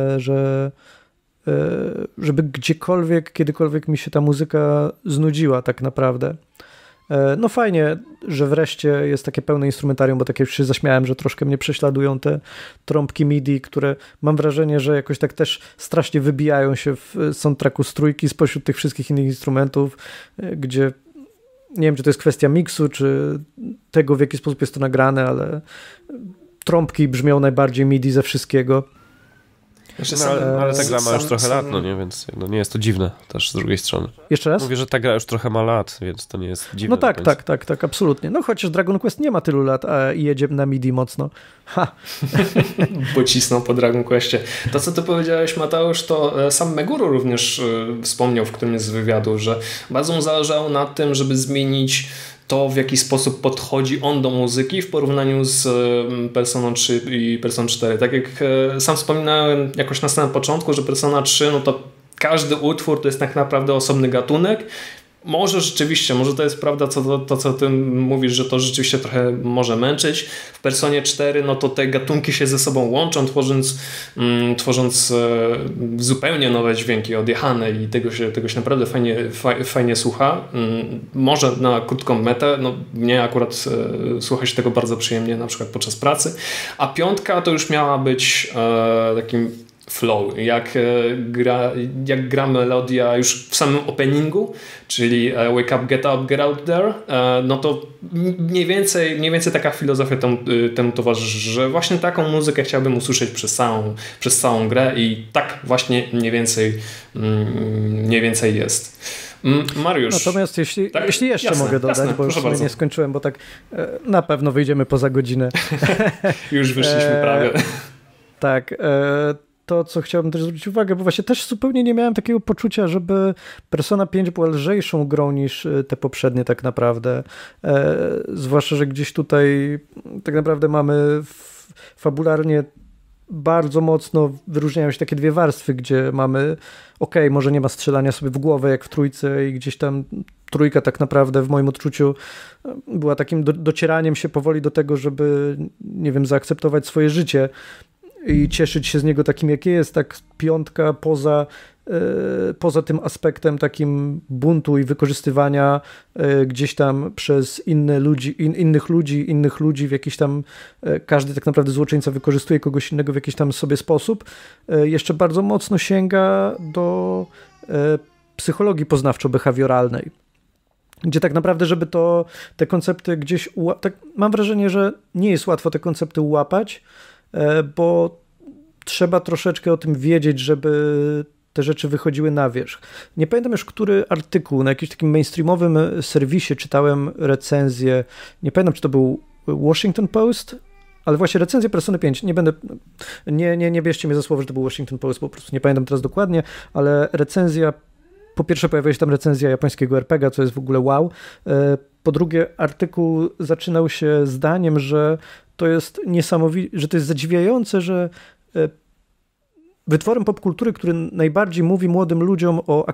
żeby gdziekolwiek, kiedykolwiek mi się ta muzyka znudziła tak naprawdę. No fajnie, że wreszcie jest takie pełne instrumentarium, bo tak jak się zaśmiałem, że troszkę mnie prześladują te trąbki MIDI, które mam wrażenie, że jakoś tak też strasznie wybijają się w soundtracku z trójki spośród tych wszystkich innych instrumentów, gdzie nie wiem, czy to jest kwestia miksu, czy tego, w jaki sposób jest to nagrane, ale trąbki brzmią najbardziej MIDI ze wszystkiego. Ale ta gra ma już trochę lat, no nie? Więc nie jest to dziwne też z drugiej strony. Jeszcze raz? Mówię, że ta gra już trochę ma lat, więc to nie jest dziwne. No tak, absolutnie. No chociaż Dragon Quest nie ma tylu lat, a jedzie na MIDI mocno. Ha! Pocisnął po Dragon Questie. To, co ty powiedziałeś, Mateusz, to sam Meguro również wspomniał w którymś z wywiadów, że bardzo mu zależało na tym, żeby zmienić to, w jaki sposób podchodzi on do muzyki w porównaniu z Personą 3 i Personą 4. Tak jak sam wspominałem jakoś na samym początku, że Persona 3, no to każdy utwór to jest tak naprawdę osobny gatunek. Może rzeczywiście, może to jest prawda, co ty mówisz, że to rzeczywiście trochę może męczyć. W Personie 4 no to te gatunki się ze sobą łączą, tworząc zupełnie nowe dźwięki, odjechane i tego się naprawdę fajnie słucha. Może na krótką metę, no mnie akurat słucha się tego bardzo przyjemnie, na przykład podczas pracy. A 5 to już miała być takim flow, jak gra melodia już w samym openingu, czyli Wake Up, Get Up, Get Out There, no to mniej więcej taka filozofia temu towarzyszy, że właśnie taką muzykę chciałbym usłyszeć przez całą grę i tak właśnie mniej więcej jest. Mariusz. Natomiast jeśli jeszcze mogę dodać, bo już nie skończyłem, bo tak na pewno wyjdziemy poza godzinę. Już wyszliśmy prawie. Tak, to, co chciałbym też zwrócić uwagę, bo właśnie też zupełnie nie miałem takiego poczucia, żeby Persona 5 była lżejszą grą niż te poprzednie tak naprawdę. Zwłaszcza, że gdzieś tutaj tak naprawdę mamy fabularnie bardzo mocno wyróżniają się takie dwie warstwy, gdzie mamy może nie ma strzelania sobie w głowę jak w trójce i gdzieś tam trójka tak naprawdę w moim odczuciu była takim docieraniem się powoli do tego, żeby, nie wiem, zaakceptować swoje życie i cieszyć się z niego takim, jakie jest, tak 5 poza tym aspektem takim buntu i wykorzystywania gdzieś tam przez innych ludzi w jakiś tam, każdy tak naprawdę złoczyńca wykorzystuje kogoś innego w jakiś tam sobie sposób, jeszcze bardzo mocno sięga do psychologii poznawczo-behawioralnej, gdzie tak naprawdę, żeby te koncepty gdzieś tak mam wrażenie, że nie jest łatwo te koncepty ułapać, bo trzeba troszeczkę o tym wiedzieć, żeby te rzeczy wychodziły na wierzch. Nie pamiętam już, który artykuł na jakimś takim mainstreamowym serwisie czytałem recenzję, nie pamiętam, czy to był Washington Post, ale właśnie recenzję Persony 5, nie bierzcie mnie za słowo, że to był Washington Post, bo po prostu nie pamiętam teraz dokładnie, ale recenzja, po pierwsze pojawiła się tam recenzja japońskiego RPG, co jest w ogóle wow, po drugie artykuł zaczynał się zdaniem, że to jest niesamowite, że to jest zadziwiające, że wytworem popkultury, który najbardziej mówi młodym ludziom o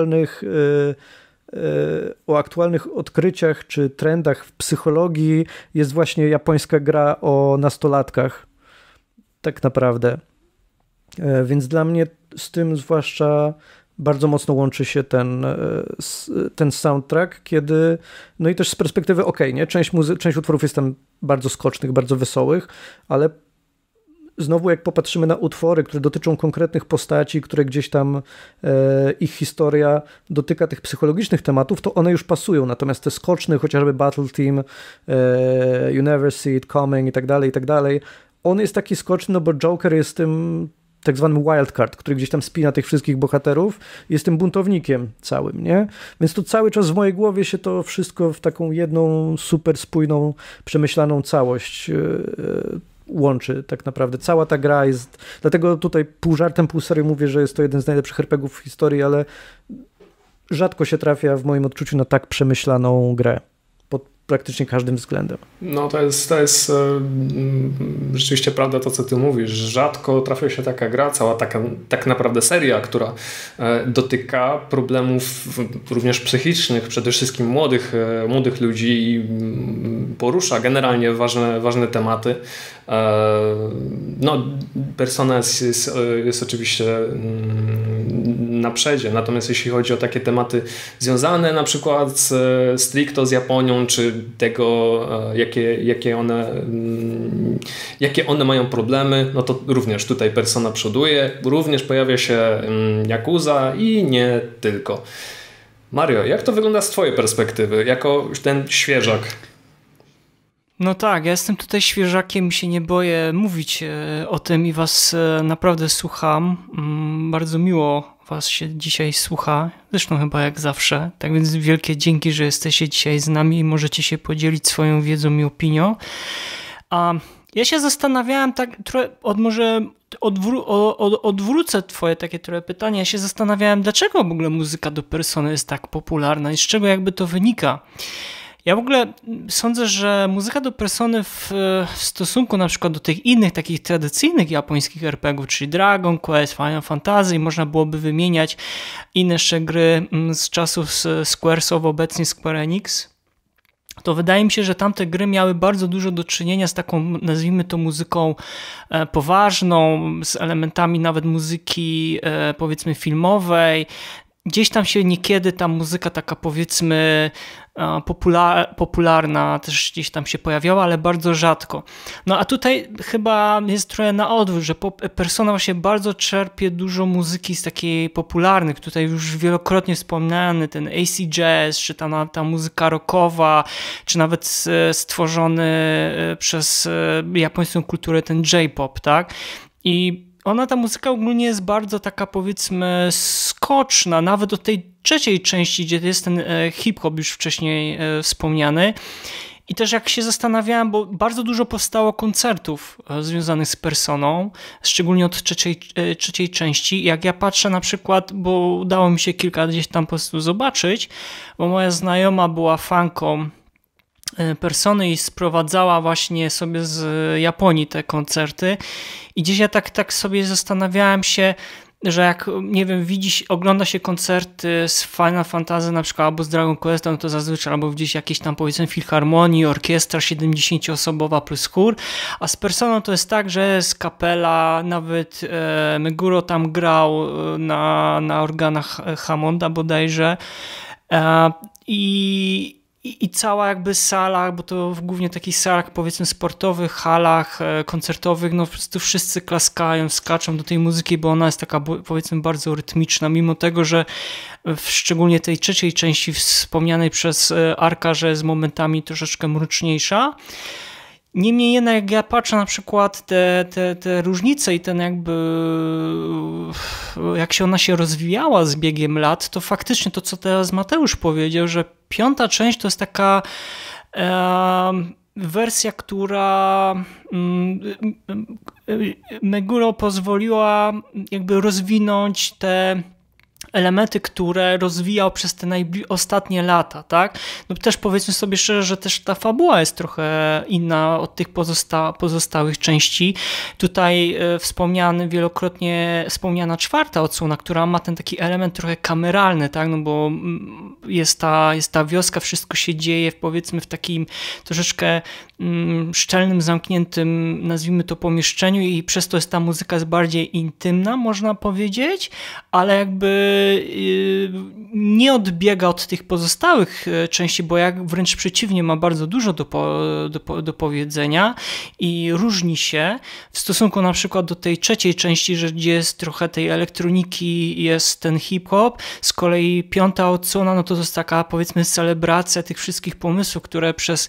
aktualnych odkryciach czy trendach w psychologii, jest właśnie japońska gra o nastolatkach. Tak naprawdę. Więc dla mnie z tym zwłaszcza bardzo mocno łączy się ten soundtrack, kiedy, no i też z perspektywy nie? Część utworów jest tam bardzo skocznych, bardzo wesołych, ale znowu jak popatrzymy na utwory, które dotyczą konkretnych postaci, które gdzieś tam ich historia dotyka tych psychologicznych tematów, to one już pasują, natomiast te skoczne, chociażby Battle Team, You Never See It Coming i tak dalej, on jest taki skoczny, no bo Joker jest tym tak zwanym wildcard, który gdzieś tam spina tych wszystkich bohaterów, jest tym buntownikiem całym, nie? Więc tu cały czas w mojej głowie się to wszystko w taką jedną super spójną, przemyślaną całość łączy tak naprawdę. Cała ta gra jest, dlatego tutaj pół żartem, pół serio mówię, że jest to jeden z najlepszych RPGów w historii, ale rzadko się trafia w moim odczuciu na tak przemyślaną grę. Pod praktycznie każdym względem. No to jest rzeczywiście prawda to, co ty mówisz. Rzadko trafia się taka gra, cała taka tak naprawdę seria, która dotyka problemów również psychicznych, przede wszystkim młodych ludzi i porusza generalnie ważne tematy. No, Persona jest oczywiście na przedzie, natomiast jeśli chodzi o takie tematy związane na przykład stricto z Japonią, czy tego, jakie one mają problemy, no to również tutaj Persona przoduje, również pojawia się Yakuza i nie tylko. Mario, jak to wygląda z twojej perspektywy, jako ten świeżak? No tak, ja jestem tutaj świeżakiem, się nie boję mówić o tym i was naprawdę słucham. Bardzo miło was się dzisiaj słucha, zresztą chyba jak zawsze. Tak więc wielkie dzięki, że jesteście dzisiaj z nami i możecie się podzielić swoją wiedzą i opinią. A ja się zastanawiałem tak trochę, może odwrócę twoje takie trochę pytanie. Ja się zastanawiałem, dlaczego w ogóle muzyka do Persony jest tak popularna i z czego jakby to wynika. Ja w ogóle sądzę, że muzyka do Persony w stosunku na przykład do tych innych takich tradycyjnych japońskich RPGów, czyli Dragon Quest, Final Fantasy, można byłoby wymieniać inne jeszcze gry z czasów Squaresoft, obecnie Square Enix, to wydaje mi się, że tamte gry miały bardzo dużo do czynienia z taką, nazwijmy to, muzyką poważną, z elementami nawet muzyki powiedzmy filmowej. Gdzieś tam się niekiedy ta muzyka taka powiedzmy popularna też gdzieś tam się pojawiała, ale bardzo rzadko. No a tutaj chyba jest trochę na odwrót, że Persona właśnie bardzo czerpie dużo muzyki z takiej popularnych. Tutaj już wielokrotnie wspomniany ten AC Jazz, czy ta muzyka rockowa, czy nawet stworzony przez japońską kulturę ten J-pop, tak? I ta muzyka ogólnie jest bardzo taka powiedzmy skoczna, nawet od tej trzeciej części, gdzie jest ten hip-hop już wcześniej wspomniany. I też jak się zastanawiałem, bo bardzo dużo powstało koncertów związanych z Personą, szczególnie od trzeciej części. Jak ja patrzę na przykład, bo udało mi się kilka gdzieś tam po prostu zobaczyć, bo moja znajoma była fanką Persony i sprowadzała właśnie sobie z Japonii te koncerty i gdzieś ja tak sobie zastanawiałem się, że jak, nie wiem, ogląda się koncerty z Final Fantasy na przykład albo z Dragon Quest, no to zazwyczaj albo gdzieś jakieś tam powiedzmy filharmonii, orkiestra 70-osobowa plus chór, a z Personą to jest tak, że jest kapela, nawet Meguro tam grał na organach Hammonda bodajże i cała jakby sala, bo to głównie w takich salach powiedzmy sportowych, halach koncertowych, no po prostu wszyscy klaskają, skaczą do tej muzyki, bo ona jest taka powiedzmy bardzo rytmiczna, mimo tego, że w szczególnie tej trzeciej części wspomnianej przez Arka, że jest momentami troszeczkę mroczniejsza. Niemniej jednak jak ja patrzę na przykład te różnice i ten jakby jak się ona się rozwijała z biegiem lat, to faktycznie to, co teraz Mateusz powiedział, że piąta część to jest taka wersja, która Meguro pozwoliła jakby rozwinąć te elementy, które rozwijał przez te ostatnie lata, tak? No też powiedzmy sobie szczerze, że też ta fabuła jest trochę inna od tych pozostałych części. Tutaj wielokrotnie wspomniana czwarta odsłona, która ma ten taki element trochę kameralny, tak? No bo jest ta wioska, wszystko się dzieje powiedzmy w takim troszeczkę szczelnym, zamkniętym, nazwijmy to, pomieszczeniu i przez to ta muzyka jest bardziej intymna, można powiedzieć, ale jakby nie odbiega od tych pozostałych części, bo jak wręcz przeciwnie, ma bardzo dużo do powiedzenia i różni się w stosunku na przykład do tej trzeciej części, gdzie jest trochę tej elektroniki, jest ten hip-hop, z kolei piąta odsłona, no to jest taka powiedzmy celebracja tych wszystkich pomysłów, które przez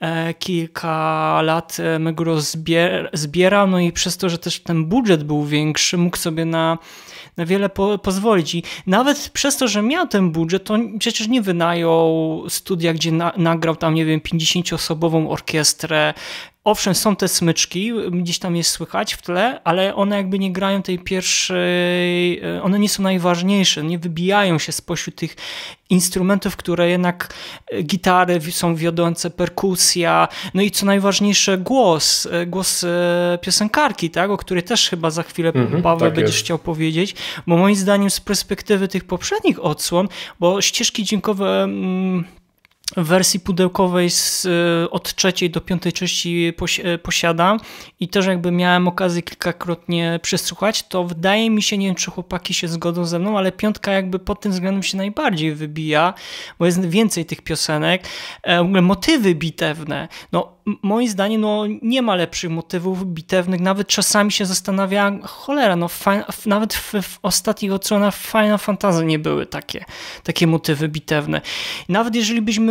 kilka lat Meguro zbierał, no i przez to, że też ten budżet był większy, mógł sobie na wiele pozwolić i nawet przez to, że miał ten budżet, to przecież nie wynajął studia, gdzie nagrał tam, nie wiem, 50-osobową orkiestrę. Owszem, są te smyczki, gdzieś tam jest słychać w tle, ale one jakby nie grają tej pierwszej, one nie są najważniejsze, nie wybijają się spośród tych instrumentów, które jednak gitary są wiodące, perkusja, no i co najważniejsze głos piosenkarki, tak, o której też chyba za chwilę Paweł tak będziesz chciał powiedzieć, bo moim zdaniem z perspektywy tych poprzednich odsłon, bo ścieżki dźwiękowe w wersji pudełkowej od trzeciej do piątej części posiadam i też jakby miałem okazję kilkakrotnie przesłuchać, to wydaje mi się, nie wiem czy chłopaki się zgodzą ze mną, ale piątka jakby pod tym względem się najbardziej wybija, bo jest więcej tych piosenek. W ogóle motywy bitewne, no moim zdaniem no, nie ma lepszych motywów bitewnych, nawet czasami się zastanawiałem, cholera, no nawet w ostatnich odsłonach Final Fantasy nie były takie motywy bitewne. Nawet jeżeli byśmy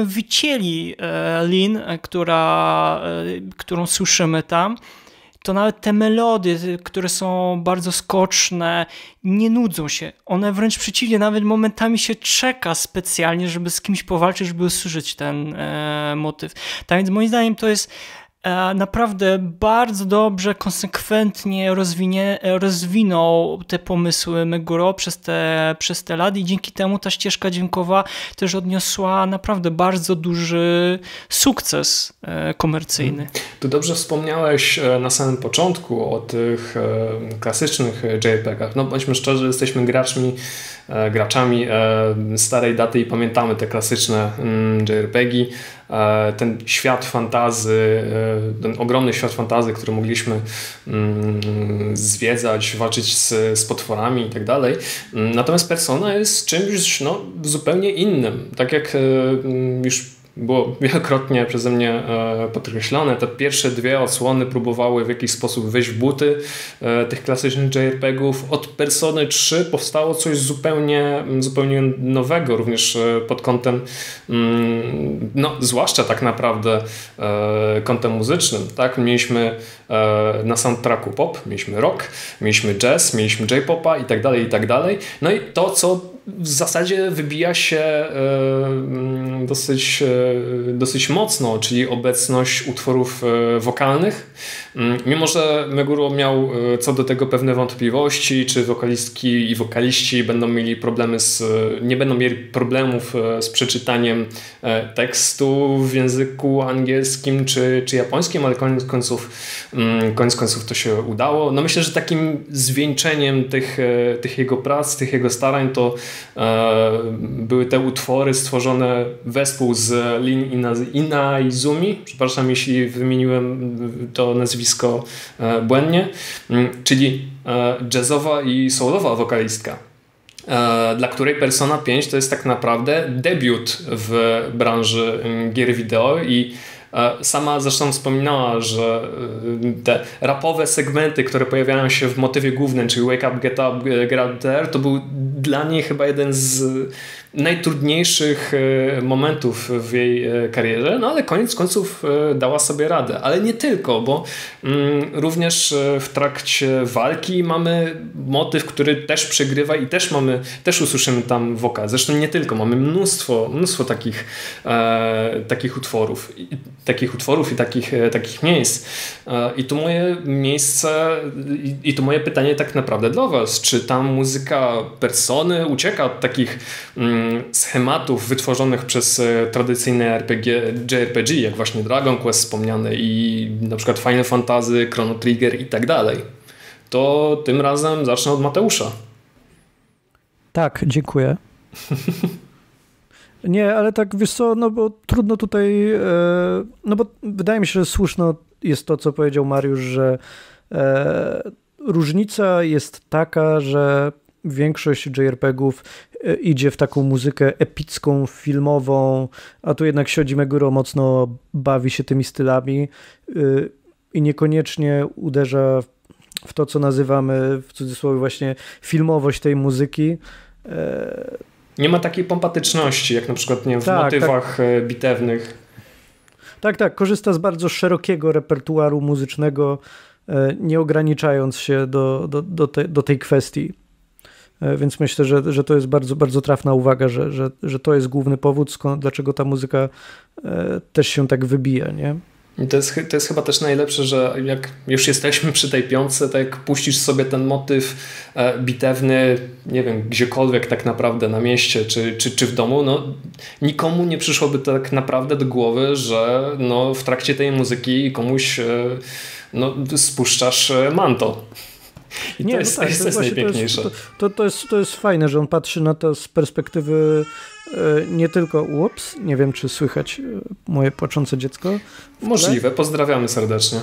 wycięli Lin, którą słyszymy tam, to nawet te melody, które są bardzo skoczne, nie nudzą się. One wręcz przeciwnie, nawet momentami się czeka specjalnie, żeby z kimś powalczyć, żeby usłyszeć ten motyw. Tak więc moim zdaniem to jest naprawdę bardzo dobrze, konsekwentnie rozwinął te pomysły Meguro przez te lata i dzięki temu ta ścieżka dźwiękowa też odniosła naprawdę bardzo duży sukces komercyjny. Tu dobrze wspomniałeś na samym początku o tych klasycznych JRPG-ach. No bądźmy szczerzy, jesteśmy graczami starej daty i pamiętamy te klasyczne JRPG. Ten świat fantazy, ten ogromny świat fantazy, który mogliśmy zwiedzać, walczyć z potworami i tak dalej. Natomiast Persona jest czymś zupełnie innym. Tak jak już było wielokrotnie przeze mnie podkreślone, te pierwsze dwie odsłony próbowały w jakiś sposób wejść w buty tych klasycznych JRPG-ów. Od Persony 3 powstało coś zupełnie nowego, również pod kątem zwłaszcza tak naprawdę kątem muzycznym. Tak? Mieliśmy na soundtracku pop, mieliśmy rock, mieliśmy jazz, mieliśmy J-popa i tak dalej. No i to, co w zasadzie wybija się dosyć mocno, czyli obecność utworów wokalnych. Mimo że Meguro miał co do tego pewne wątpliwości, czy wokalistki i wokaliści nie będą mieli problemów z przeczytaniem tekstu w języku angielskim czy japońskim, ale koniec końców to się udało. No myślę, że takim zwieńczeniem tych jego prac, tych jego starań to były te utwory stworzone wespół z Lin Inaizumi, przepraszam jeśli wymieniłem to nazwisko błędnie, czyli jazzowa i soulowa wokalistka, dla której Persona 5 to jest tak naprawdę debiut w branży gier wideo i sama zresztą wspominała, że te rapowe segmenty, które pojawiają się w motywie głównym, czyli Wake Up, Get Up, Get Out There, to był dla niej chyba jeden z najtrudniejszych momentów w jej karierze, no ale koniec końców dała sobie radę. Ale nie tylko, bo również w trakcie walki mamy motyw, który też przegrywa i też usłyszymy tam wokal. Zresztą nie tylko, mamy mnóstwo takich utworów i takich miejsc. I tu moje miejsce i tu moje pytanie tak naprawdę dla was. Czy ta muzyka Persony ucieka od takich schematów wytworzonych przez tradycyjne JRPG, jak właśnie Dragon Quest wspomniane i na przykład Final Fantasy, Chrono Trigger i tak dalej? To tym razem zacznę od Mateusza. Tak, dziękuję. Nie, ale tak wiesz co, no bo trudno tutaj, no bo wydaje mi się, że słuszne jest to, co powiedział Mariusz, że różnica jest taka, że większość JRPG-ów idzie w taką muzykę epicką, filmową, a tu jednak Shoji Meguro mocno bawi się tymi stylami i niekoniecznie uderza w to, co nazywamy w cudzysłowie właśnie filmowość tej muzyki. Nie ma takiej pompatyczności, jak na przykład w motywach bitewnych. Tak, korzysta z bardzo szerokiego repertuaru muzycznego, nie ograniczając się do tej kwestii. Więc myślę, że to jest bardzo, bardzo trafna uwaga, że to jest główny powód, dlaczego ta muzyka też się tak wybija, nie? I to jest chyba też najlepsze, że jak już jesteśmy przy tej piątce, to jak puścisz sobie ten motyw bitewny, nie wiem, gdziekolwiek tak naprawdę na mieście czy w domu, no nikomu nie przyszłoby tak naprawdę do głowy, że no, w trakcie tej muzyki komuś spuszczasz manto. I to jest najpiękniejsze. To jest fajne, że on patrzy na to z perspektywy nie tylko, nie wiem, czy słychać moje płaczące dziecko. Możliwe, pozdrawiamy serdecznie.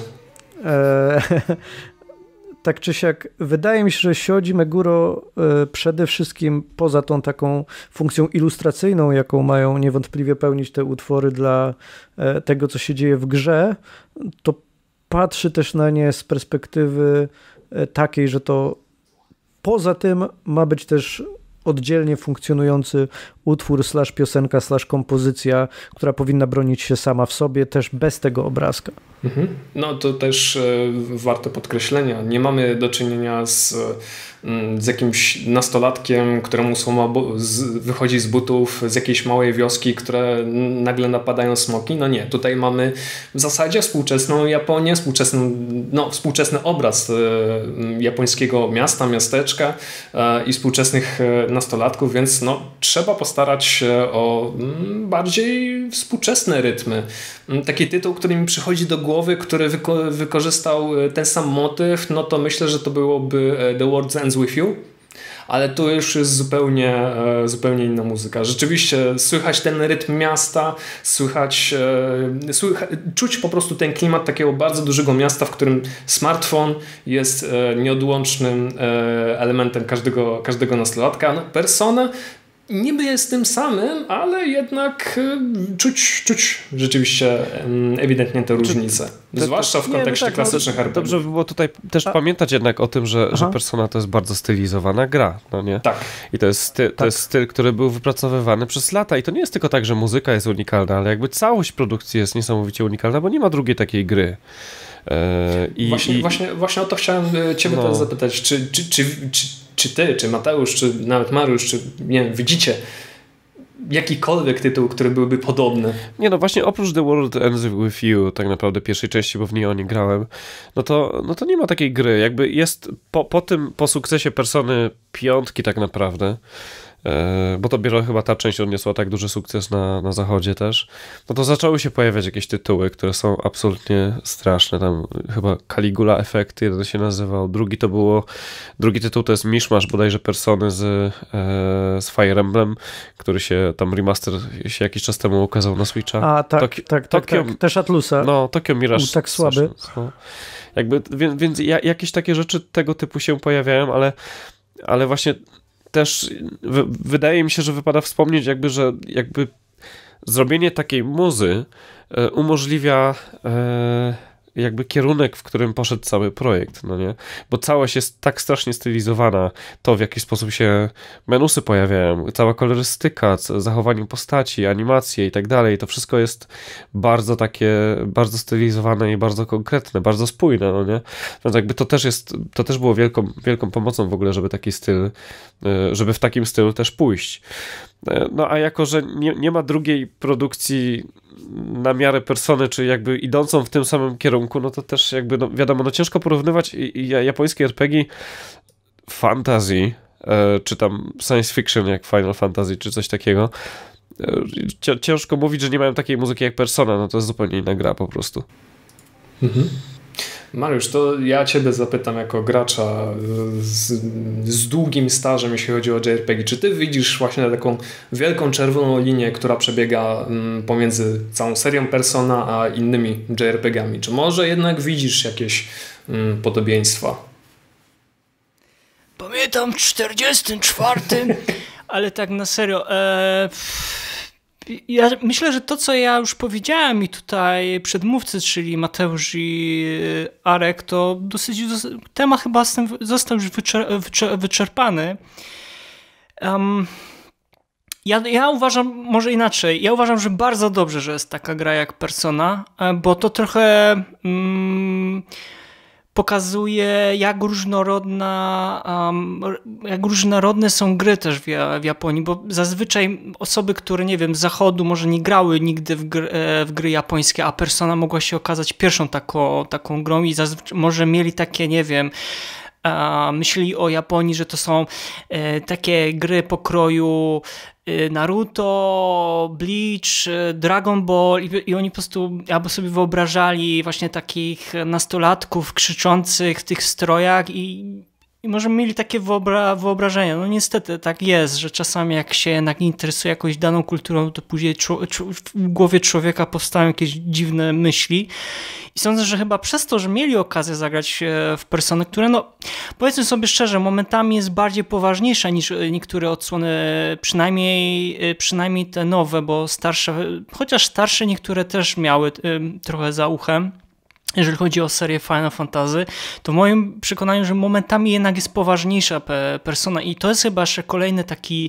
Tak czy siak, wydaje mi się, że Shoji Meguro przede wszystkim poza tą taką funkcją ilustracyjną, jaką mają niewątpliwie pełnić te utwory dla tego, co się dzieje w grze, to patrzy też na nie z perspektywy takiej, że to poza tym ma być też oddzielnie funkcjonujący utwór / piosenka / kompozycja, która powinna bronić się sama w sobie, też bez tego obrazka. No to też warte podkreślenia. Nie mamy do czynienia z jakimś nastolatkiem, któremu słoma wychodzi z butów z jakiejś małej wioski, które nagle napadają smoki. No nie, tutaj mamy w zasadzie współczesną Japonię, współczesny obraz japońskiego miasta, miasteczka i współczesnych nastolatków, więc no, trzeba postarać się o bardziej współczesne rytmy. Taki tytuł, który mi przychodzi do głowy, który wykorzystał ten sam motyw, no to myślę, że to byłoby The World Ends With You, ale tu już jest zupełnie inna muzyka. Rzeczywiście słychać ten rytm miasta, czuć po prostu ten klimat takiego bardzo dużego miasta, w którym smartfon jest nieodłącznym elementem każdego nastolatka. No, Persona niby jest tym samym, ale jednak czuć rzeczywiście ewidentnie te różnice. Zwłaszcza w kontekście klasycznych RPG. Dobrze by było tutaj też pamiętać jednak o tym, że Persona to jest bardzo stylizowana gra, no nie? Tak. I to jest styl, który był wypracowywany przez lata i to nie jest tylko tak, że muzyka jest unikalna, ale jakby całość produkcji jest niesamowicie unikalna, bo nie ma drugiej takiej gry. Właśnie o to chciałem ciebie teraz zapytać. Czy ty, czy Mateusz, czy nawet Mariusz, czy nie wiem, widzicie jakikolwiek tytuł, który byłby podobny? Nie, no właśnie oprócz The World Ends With You, tak naprawdę pierwszej części, bo w niej o niej grałem, no to nie ma takiej gry. Jakby jest po sukcesie Persony 5 tak naprawdę, bo dopiero chyba ta część odniosła tak duży sukces na zachodzie też, no to zaczęły się pojawiać jakieś tytuły, które są absolutnie straszne. Tam chyba Caligula Effect jeden się nazywał, drugi tytuł to jest Mishmash bodajże Persony z Fire Emblem, który się tam remaster się jakiś czas temu ukazał na Switcha. A tak, też Atlusa. No, Tokyo Mirage. Tak słaby. No. Jakby, więc jakieś takie rzeczy tego typu się pojawiają, ale właśnie też wydaje mi się, że wypada wspomnieć że zrobienie takiej muzy umożliwia jakby kierunek, w którym poszedł cały projekt, no nie? Bo całość jest tak strasznie stylizowana, to w jaki sposób się menusy pojawiają, cała kolorystyka, zachowanie postaci, animacje i tak dalej, to wszystko jest bardzo bardzo stylizowane i bardzo konkretne, bardzo spójne, no nie? Więc jakby to też było wielką pomocą w ogóle, żeby taki styl, żeby w takim stylu też pójść. No a jako, że nie ma drugiej produkcji na miarę Persony, czy jakby idącą w tym samym kierunku, no to też jakby, no wiadomo, no ciężko porównywać japońskie RPG fantasy, czy tam science fiction jak Final Fantasy, czy coś takiego. Ciężko mówić, że nie mają takiej muzyki jak Persona, no to jest zupełnie inna gra po prostu. Mariusz, to ja ciebie zapytam jako gracza z długim stażem, jeśli chodzi o JRPG. Czy ty widzisz właśnie taką wielką czerwoną linię, która przebiega pomiędzy całą serią Persona a innymi JRPG-ami? Czy może jednak widzisz jakieś podobieństwa? Pamiętam w 44, ale tak na serio... Ja myślę, że to, co ja już powiedziałem i tutaj przedmówcy, czyli Mateusz i Arek, to dosyć temat chyba został już wyczerpany. Ja uważam, może inaczej, ja uważam, że bardzo dobrze, że jest taka gra jak Persona, bo to trochę pokazuje, jak różnorodne są gry też w Japonii, bo zazwyczaj osoby, które, nie wiem, z zachodu może nie grały nigdy w gry japońskie, a Persona mogła się okazać pierwszą taką grą i zazwyczaj może mieli takie, nie wiem, myśleli o Japonii, że to są takie gry pokroju Naruto, Bleach, Dragon Ball i oni po prostu albo sobie wyobrażali właśnie takich nastolatków krzyczących w tych strojach i może mieli takie wyobrażenia. No niestety tak jest, że czasami jak się jednak interesuje jakąś daną kulturą, to później w głowie człowieka powstają jakieś dziwne myśli. I sądzę, że chyba przez to, że mieli okazję zagrać w Persony, które, no powiedzmy sobie szczerze, momentami jest bardziej poważniejsza niż niektóre odsłony, przynajmniej te nowe, bo starsze, chociaż starsze niektóre też miały trochę za uchem. jeżeli chodzi o serię Final Fantasy, to w moim przekonaniu, że momentami jednak jest poważniejsza persona i to jest chyba jeszcze kolejny taki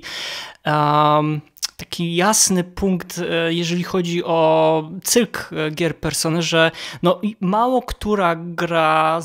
jasny punkt, jeżeli chodzi o cykl gier Persony, że no, mało która gra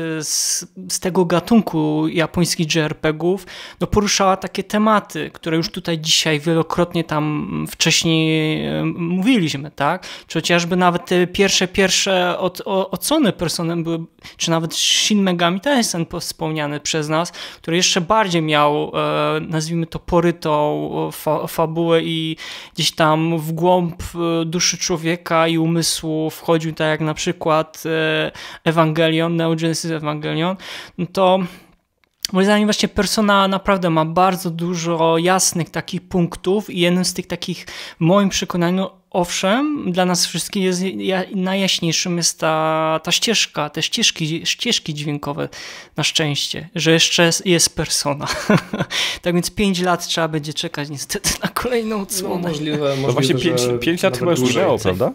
z tego gatunku japońskich JRPG-ów no, poruszała takie tematy, które już tutaj dzisiaj wielokrotnie tam wcześniej mówiliśmy, tak? Czy chociażby nawet te pierwsze odsłony Persony były, czy nawet Shin Megami Tensei wspomniany przez nas, który jeszcze bardziej miał, nazwijmy to, porytą fabułę i gdzieś tam w głąb duszy człowieka i umysłu wchodził, tak jak na przykład Evangelion, Neo Genesis Evangelion, no to moim zdaniem właśnie Persona naprawdę ma bardzo dużo jasnych takich punktów i jednym z tych takich w moim przekonaniu, owszem, dla nas wszystkich jest najjaśniejszym jest ta ścieżka, te ścieżki dźwiękowe na szczęście, że jeszcze jest Persona. Tak więc 5 lat trzeba będzie czekać niestety na kolejną odsłonę. No, możliwe, no właśnie 5 lat chyba już minęło, prawda?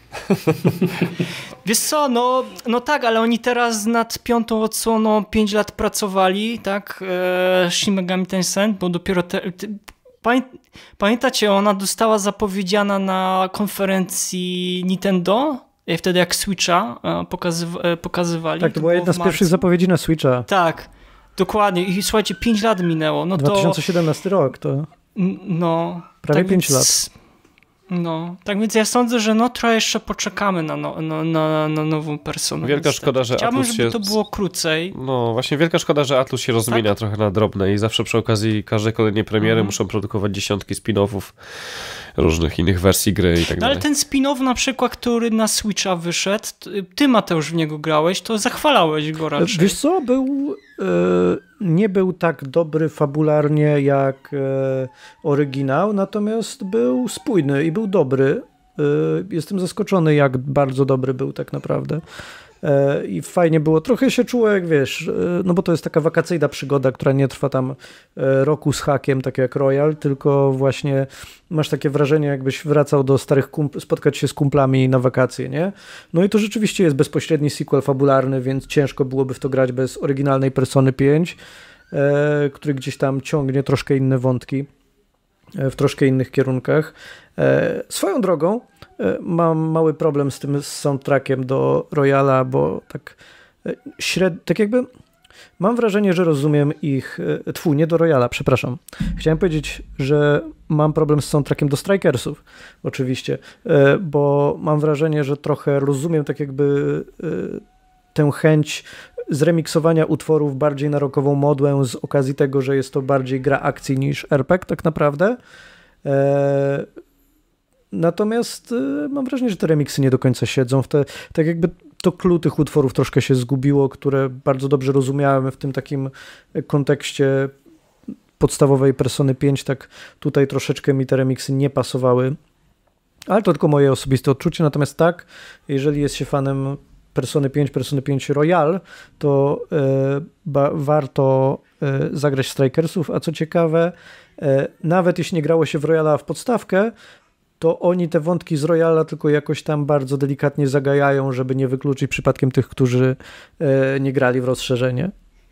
Wiesz co, no tak, ale oni teraz nad 5. odsłoną 5 lat pracowali, tak? Shin Megami Tensei, bo dopiero pamiętacie, ona została zapowiedziana na konferencji Nintendo, wtedy jak Switcha pokazywali. Tak, to była jedna z pierwszych zapowiedzi na Switcha. Tak, dokładnie. I słuchajcie, 5 lat minęło. No 2017 rok to no, prawie tak 5 lat. No, tak więc ja sądzę, że no trochę jeszcze poczekamy na nową personę. Wielka szkoda, że Chciałbym, Atlus żeby to było krócej. No, właśnie wielka szkoda, że Atlus się rozmienia trochę na drobne i zawsze przy okazji każdej kolejnej premiery muszą produkować dziesiątki spin-offów różnych innych wersji gry i tak dalej. Ale ten spin-off na przykład, który na Switcha wyszedł, ty Mateusz w niego grałeś, to zachwalałeś go raczej. Wiesz co, nie był tak dobry fabularnie jak oryginał, natomiast był spójny i był dobry. Jestem zaskoczony, jak bardzo dobry był tak naprawdę. I fajnie było. Trochę się czuło, jak wiesz, no bo to jest taka wakacyjna przygoda, która nie trwa tam roku z hakiem, tak jak Royal, tylko właśnie masz takie wrażenie, jakbyś wracał do starych spotkać się z kumplami na wakacje, nie? No i to rzeczywiście jest bezpośredni sequel fabularny, więc ciężko byłoby w to grać bez oryginalnej Persony 5, który gdzieś tam ciągnie troszkę inne wątki w troszkę innych kierunkach. Swoją drogą mam mały problem z tym soundtrackiem do Royala, bo tak jakby mam wrażenie, że rozumiem ich, nie do Royala, przepraszam. Chciałem powiedzieć, że mam problem z soundtrackiem do Strikersów, oczywiście, bo mam wrażenie, że trochę rozumiem tak jakby tę chęć zremiksowania utworów bardziej na rockową modłę z okazji tego, że jest to bardziej gra akcji niż RPG tak naprawdę. Natomiast mam wrażenie, że te remiksy nie do końca siedzą w tak jakby to clue tych utworów troszkę się zgubiło, które bardzo dobrze rozumiałem w tym takim kontekście podstawowej Persony 5, tak tutaj troszeczkę mi te remiksy nie pasowały, ale to tylko moje osobiste odczucie, natomiast tak, jeżeli jest się fanem Persony 5 Royal, to warto zagrać Strikersów, a co ciekawe, nawet jeśli nie grało się w Royala w podstawkę, to oni te wątki z Royala tylko jakoś tam bardzo delikatnie zagajają, żeby nie wykluczyć przypadkiem tych, którzy nie grali w rozszerzenie.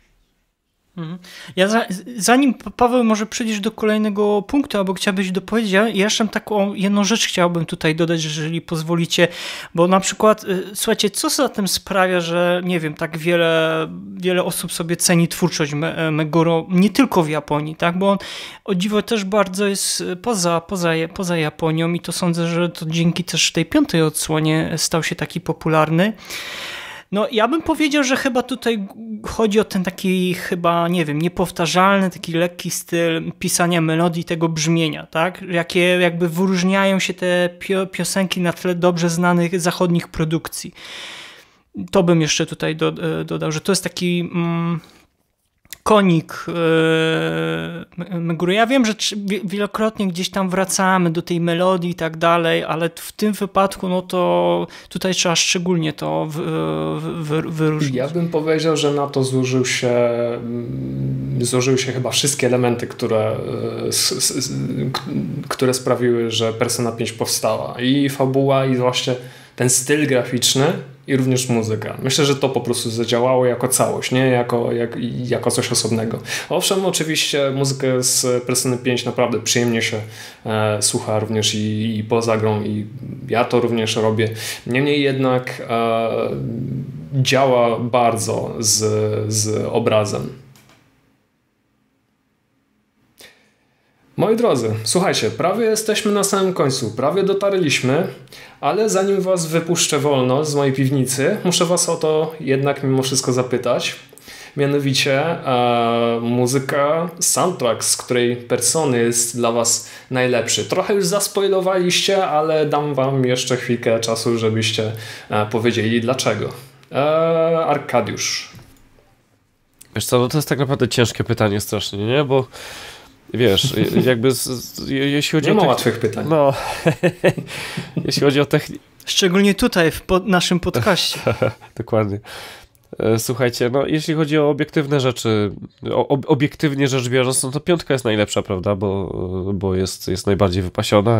Ja zanim, Paweł, może przejdziesz do kolejnego punktu, albo chciałbyś dopowiedzieć, ja jeszcze taką jedną rzecz chciałbym tutaj dodać, jeżeli pozwolicie, bo na przykład, słuchajcie, co za tym sprawia, że nie wiem, tak wiele osób sobie ceni twórczość Meguro, nie tylko w Japonii, tak, bo on o dziwo też bardzo jest poza Japonią i to sądzę, że to dzięki też tej 5. odsłonie stał się taki popularny. No ja bym powiedział, że chyba tutaj chodzi o ten taki chyba, nie wiem, niepowtarzalny, taki lekki styl pisania melodii, tego brzmienia, tak? Jakie jakby wyróżniają się te piosenki na tle dobrze znanych zachodnich produkcji. To bym jeszcze tutaj dodał, że to jest taki konik Meguro. Ja wiem, że wielokrotnie gdzieś tam wracamy do tej melodii i tak dalej, ale w tym wypadku no to tutaj trzeba szczególnie to wyróżnić. Ja bym powiedział, że na to złożył się złożyły się chyba wszystkie elementy, które sprawiły, że Persona 5 powstała. I fabuła, i właśnie ten styl graficzny, i również muzyka. Myślę, że to po prostu zadziałało jako całość, nie jako coś osobnego. Owszem, oczywiście muzykę z Persony 5 naprawdę przyjemnie się słucha również i poza grą, i ja to również robię. Niemniej jednak działa bardzo z obrazem. Moi drodzy, słuchajcie, prawie jesteśmy na samym końcu, prawie dotarliśmy, ale zanim was wypuszczę wolno z mojej piwnicy, muszę was o to jednak mimo wszystko zapytać. Mianowicie muzyka, soundtrack, z której Persony jest dla was najlepszy. Trochę już zaspoilowaliście, ale dam wam jeszcze chwilkę czasu, żebyście powiedzieli dlaczego. Arkadiusz. Wiesz co, no to jest tak naprawdę ciężkie pytanie strasznie, nie? Bo wiesz, jakby jeśli chodzi nie ma łatwych pytań. No, jeśli chodzi o technikę. Szczególnie tutaj w naszym podcaście. Dokładnie. Słuchajcie, no jeśli chodzi o obiektywne rzeczy, obiektywnie rzecz biorąc, no to 5 jest najlepsza, prawda, bo jest najbardziej wypasiona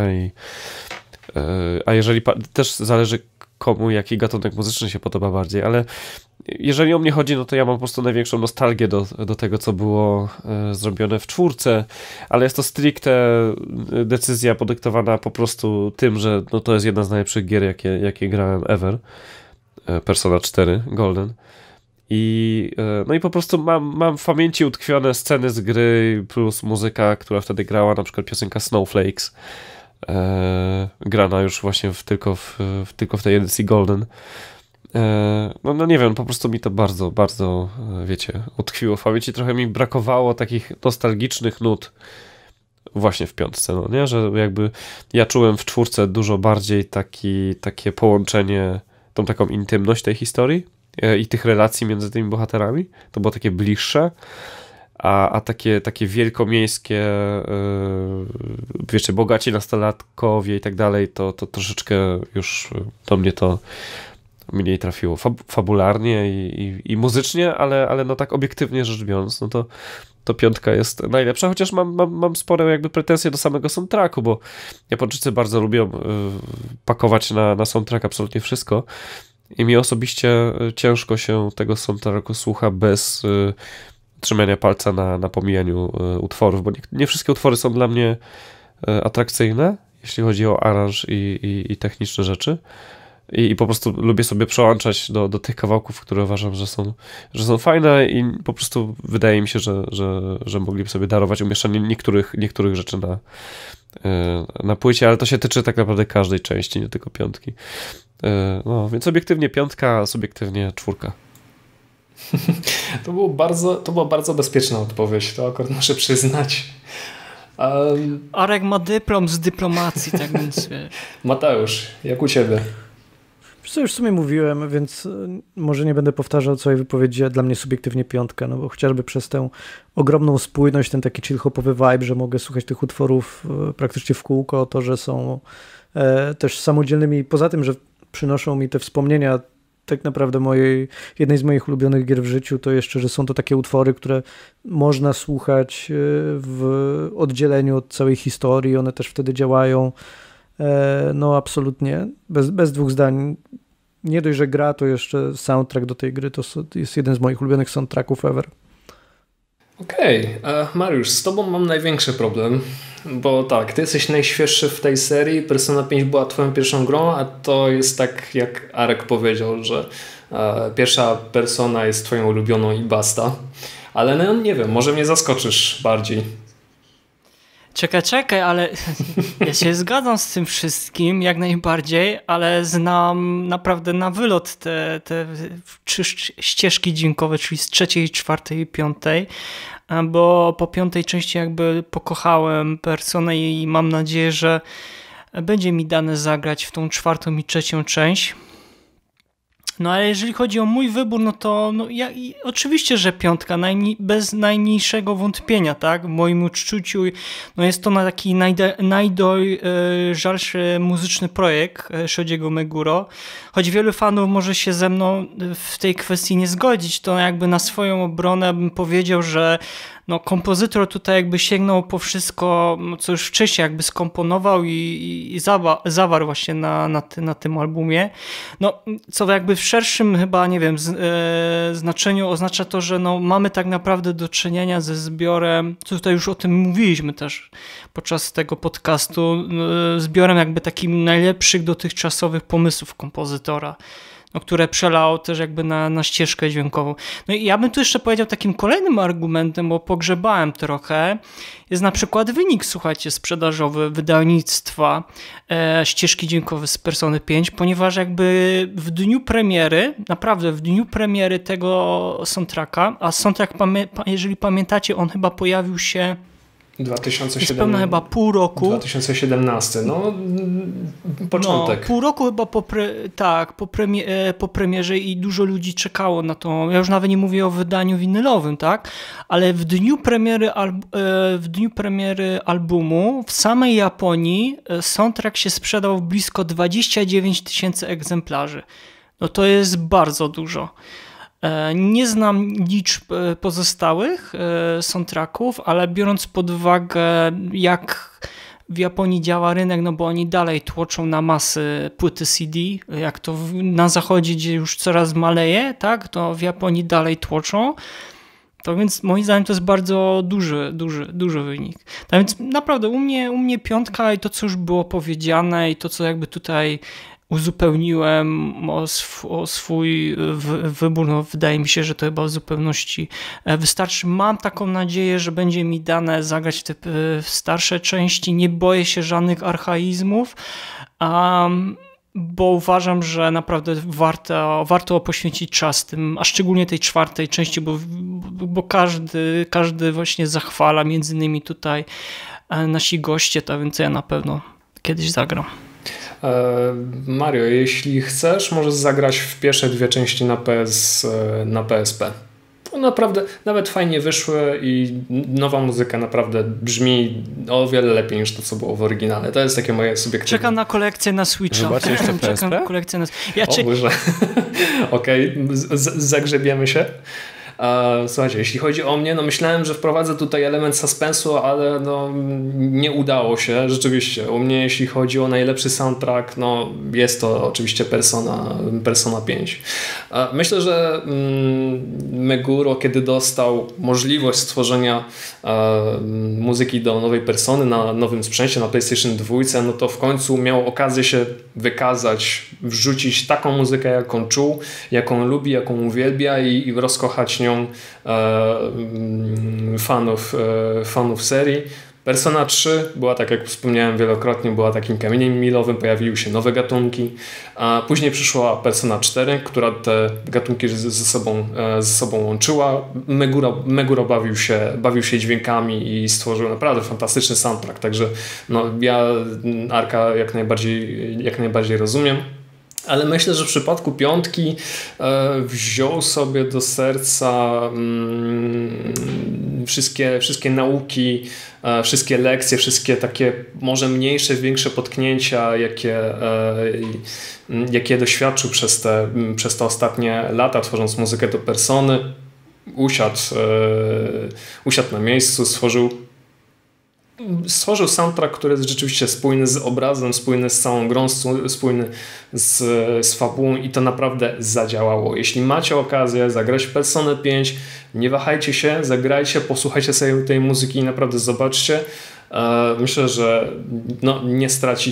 a jeżeli też zależy komu jaki gatunek muzyczny się podoba bardziej, ale jeżeli o mnie chodzi, no to ja mam po prostu największą nostalgię do tego, co było zrobione w 4, ale jest to stricte decyzja podyktowana po prostu tym, że no to jest jedna z najlepszych gier, jakie grałem ever. Persona 4 Golden. No i po prostu mam w pamięci utkwione sceny z gry plus muzyka, która wtedy grała, na przykład piosenka Snowflakes, grana już właśnie tylko w tej edycji Golden. No nie wiem, po prostu mi to bardzo, bardzo, wiecie, utkwiło w pamięci. Trochę mi brakowało takich nostalgicznych nut właśnie w 5, no nie? Że jakby ja czułem w 4 dużo bardziej takie połączenie, tą taką intymność tej historii i tych relacji między tymi bohaterami. To było takie bliższe. A takie wielkomiejskie, wiecie, bogaci nastolatkowie i tak dalej, to troszeczkę już do mnie to mniej trafiło. Fabularnie i muzycznie, ale no tak obiektywnie rzecz biorąc, no to 5 jest najlepsza, chociaż mam spore jakby pretensje do samego soundtracku, bo Japończycy bardzo lubią pakować na soundtrack absolutnie wszystko i mi osobiście ciężko się tego soundtracku słucha bez trzymania palca na pomijaniu utworów, bo nie wszystkie utwory są dla mnie atrakcyjne, jeśli chodzi o aranż i techniczne rzeczy. I po prostu lubię sobie przełączać do tych kawałków, które uważam, że są fajne i po prostu wydaje mi się, że mogliby sobie darować umieszczanie niektórych rzeczy na płycie, ale to się tyczy tak naprawdę każdej części, nie tylko 5. No, więc obiektywnie 5, a subiektywnie 4. To była bardzo bezpieczna odpowiedź, to akurat muszę przyznać. Arek ma dyplom z dyplomacji, tak więc... Mateusz, jak u ciebie? Co już w sumie mówiłem, więc może nie będę powtarzał całej wypowiedzi, a dla mnie subiektywnie 5, no bo chociażby przez tę ogromną spójność, ten taki chill-hopowy vibe, że mogę słuchać tych utworów praktycznie w kółko, to, że są też samodzielnymi, poza tym, że przynoszą mi te wspomnienia tak naprawdę jednej z moich ulubionych gier w życiu, to jeszcze, że są to takie utwory, które można słuchać w oddzieleniu od całej historii, one też wtedy działają. No absolutnie, bez dwóch zdań. Nie dość, że gra, to jeszcze soundtrack do tej gry to jest jeden z moich ulubionych soundtracków ever. Okej, Mariusz, z tobą mam największy problem, bo tak, ty jesteś najświeższy w tej serii, Persona 5 była twoją pierwszą grą, a to jest tak, jak Arek powiedział, że pierwsza Persona jest twoją ulubioną i basta, ale no nie wiem, może mnie zaskoczysz bardziej. Czekaj, ale ja się zgadzam z tym wszystkim jak najbardziej, ale znam naprawdę na wylot te 3 ścieżki dźwiękowe, czyli z 3., 4. i 5, bo po 5. części jakby pokochałem Personę i mam nadzieję, że będzie mi dane zagrać w tą 4. i 3. część. No ale jeżeli chodzi o mój wybór, no to oczywiście, że 5, bez najmniejszego wątpienia, tak? W moim odczuciu no jest to taki najdojrzalszy muzyczny projekt Shojiego Meguro. Choć wielu fanów może się ze mną w tej kwestii nie zgodzić, to jakby na swoją obronę bym powiedział, że no kompozytor tutaj jakby sięgnął po wszystko, co już wcześniej jakby skomponował i zawarł właśnie na tym albumie. No, co jakby w szerszym chyba, nie wiem, znaczeniu oznacza to, że no, mamy tak naprawdę do czynienia ze zbiorem, co tutaj już o tym mówiliśmy też podczas tego podcastu, zbiorem jakby takim najlepszych dotychczasowych pomysłów kompozytora, no, które przelał też jakby na ścieżkę dźwiękową. No i ja bym tu jeszcze powiedział takim kolejnym argumentem, bo pogrzebałem trochę, jest na przykład wynik, słuchajcie, sprzedażowy wydawnictwa ścieżki dźwiękowe z Persony 5, ponieważ jakby w dniu premiery, naprawdę w dniu premiery tego soundtracka, a soundtrack, jeżeli pamiętacie, on chyba pojawił się 2007, chyba pół roku. 2017, no początek. No, pół roku chyba po premierze i dużo ludzi czekało na to. Ja już nawet nie mówię o wydaniu winylowym, tak? Ale w dniu premiery albumu w samej Japonii soundtrack się sprzedał w blisko 29 000 egzemplarzy. No to jest bardzo dużo. Nie znam liczb pozostałych soundtracków, ale biorąc pod uwagę, jak w Japonii działa rynek, no bo oni dalej tłoczą na masy płyty CD, jak to na zachodzie, gdzie już coraz maleje, tak, to w Japonii dalej tłoczą. To więc moim zdaniem to jest bardzo duży wynik. Tak więc naprawdę u mnie 5 i to, co już było powiedziane i to, co jakby tutaj uzupełniłem o swój wybór. No, wydaje mi się, że to chyba w zupełności wystarczy. Mam taką nadzieję, że będzie mi dane zagrać te starsze części. Nie boję się żadnych archaizmów, bo uważam, że naprawdę warto poświęcić czas tym, a szczególnie tej 4. części, bo każdy właśnie zachwala, między innymi tutaj nasi goście, tak więc ja na pewno kiedyś zagram. Mario, jeśli chcesz, możesz zagrać w pierwsze 2 części na PSP. No naprawdę, nawet fajnie wyszły i nowa muzyka naprawdę brzmi o wiele lepiej niż to, co było w oryginale. To jest takie moje subiektywne. Czekam na kolekcję na Switcha. Zobaczcie jeszcze PSP? Czekam kolekcję na... O Boże. Okej, zagrzebiemy się. Słuchajcie, jeśli chodzi o mnie, no myślałem, że wprowadzę tutaj element suspensu, ale no nie udało się. Rzeczywiście, u mnie jeśli chodzi o najlepszy soundtrack, no jest to oczywiście Persona 5. Myślę, że Meguro, kiedy dostał możliwość stworzenia muzyki do nowej Persony na nowym sprzęcie, na PlayStation 2, no to w końcu miał okazję się wykazać, wrzucić taką muzykę, jaką czuł, jaką lubi, jaką uwielbia i rozkochać nią fanów serii. Persona 3 była, tak jak wspomniałem wielokrotnie, była takim kamieniem milowym, pojawiły się nowe gatunki, a później przyszła Persona 4, która te gatunki ze sobą łączyła. Meguro bawił się dźwiękami i stworzył naprawdę fantastyczny soundtrack, także no, ja Arka jak najbardziej rozumiem. Ale myślę, że w przypadku 5 wziął sobie do serca wszystkie nauki, wszystkie lekcje, wszystkie takie może mniejsze, większe potknięcia, jakie doświadczył przez te ostatnie lata, tworząc muzykę do Persony. Usiadł na miejscu, stworzył soundtrack, który jest rzeczywiście spójny z obrazem, spójny z całą grą, spójny z fabułą i to naprawdę zadziałało. Jeśli macie okazję zagrać w Personę 5, nie wahajcie się, zagrajcie, posłuchajcie sobie tej muzyki i naprawdę zobaczcie. Myślę, że no, nie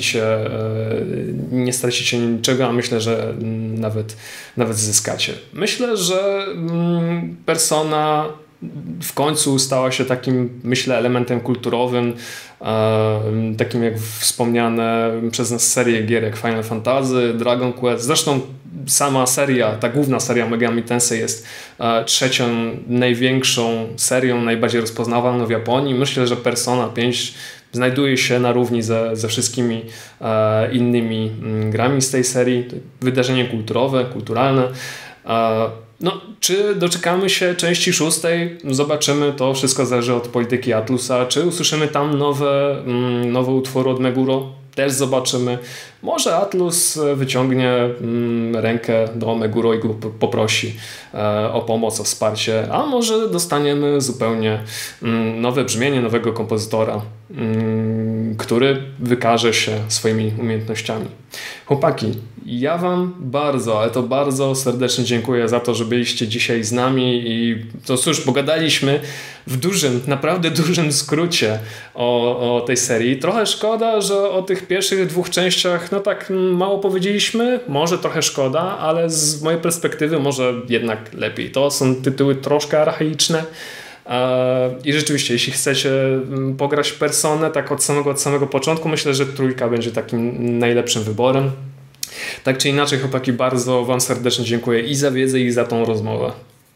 stracicie niczego, a myślę, że nawet zyskacie. Myślę, że Persona w końcu stała się takim, myślę, elementem kulturowym, takim jak wspomniane przez nas serie gier jak Final Fantasy, Dragon Quest. Zresztą sama seria, ta główna seria Megami Tensei jest 3. największą serią, najbardziej rozpoznawalną w Japonii. Myślę, że Persona 5 znajduje się na równi ze wszystkimi innymi grami z tej serii. Wydarzenie kulturowe, kulturalne. No, czy doczekamy się części 6? Zobaczymy, to wszystko zależy od polityki Atlusa. Czy usłyszymy tam nowe utwory od Meguro? też zobaczymy. Może Atlus wyciągnie rękę do Meguro i go poprosi o pomoc, o wsparcie, a może dostaniemy zupełnie nowe brzmienie, nowego kompozytora, który wykaże się swoimi umiejętnościami. Chłopaki, ja wam bardzo, ale to bardzo serdecznie dziękuję za to, że byliście dzisiaj z nami i to cóż, pogadaliśmy w dużym, naprawdę dużym skrócie o tej serii. Trochę szkoda, że o tych pierwszych 2 częściach no tak mało powiedzieliśmy, może trochę szkoda, ale z mojej perspektywy może jednak lepiej. To są tytuły troszkę archaiczne. I rzeczywiście, jeśli chcecie pograć w Personę tak od samego początku, myślę, że 3 będzie takim najlepszym wyborem. Tak czy inaczej, chłopaki, bardzo wam serdecznie dziękuję i za wiedzę, i za tą rozmowę.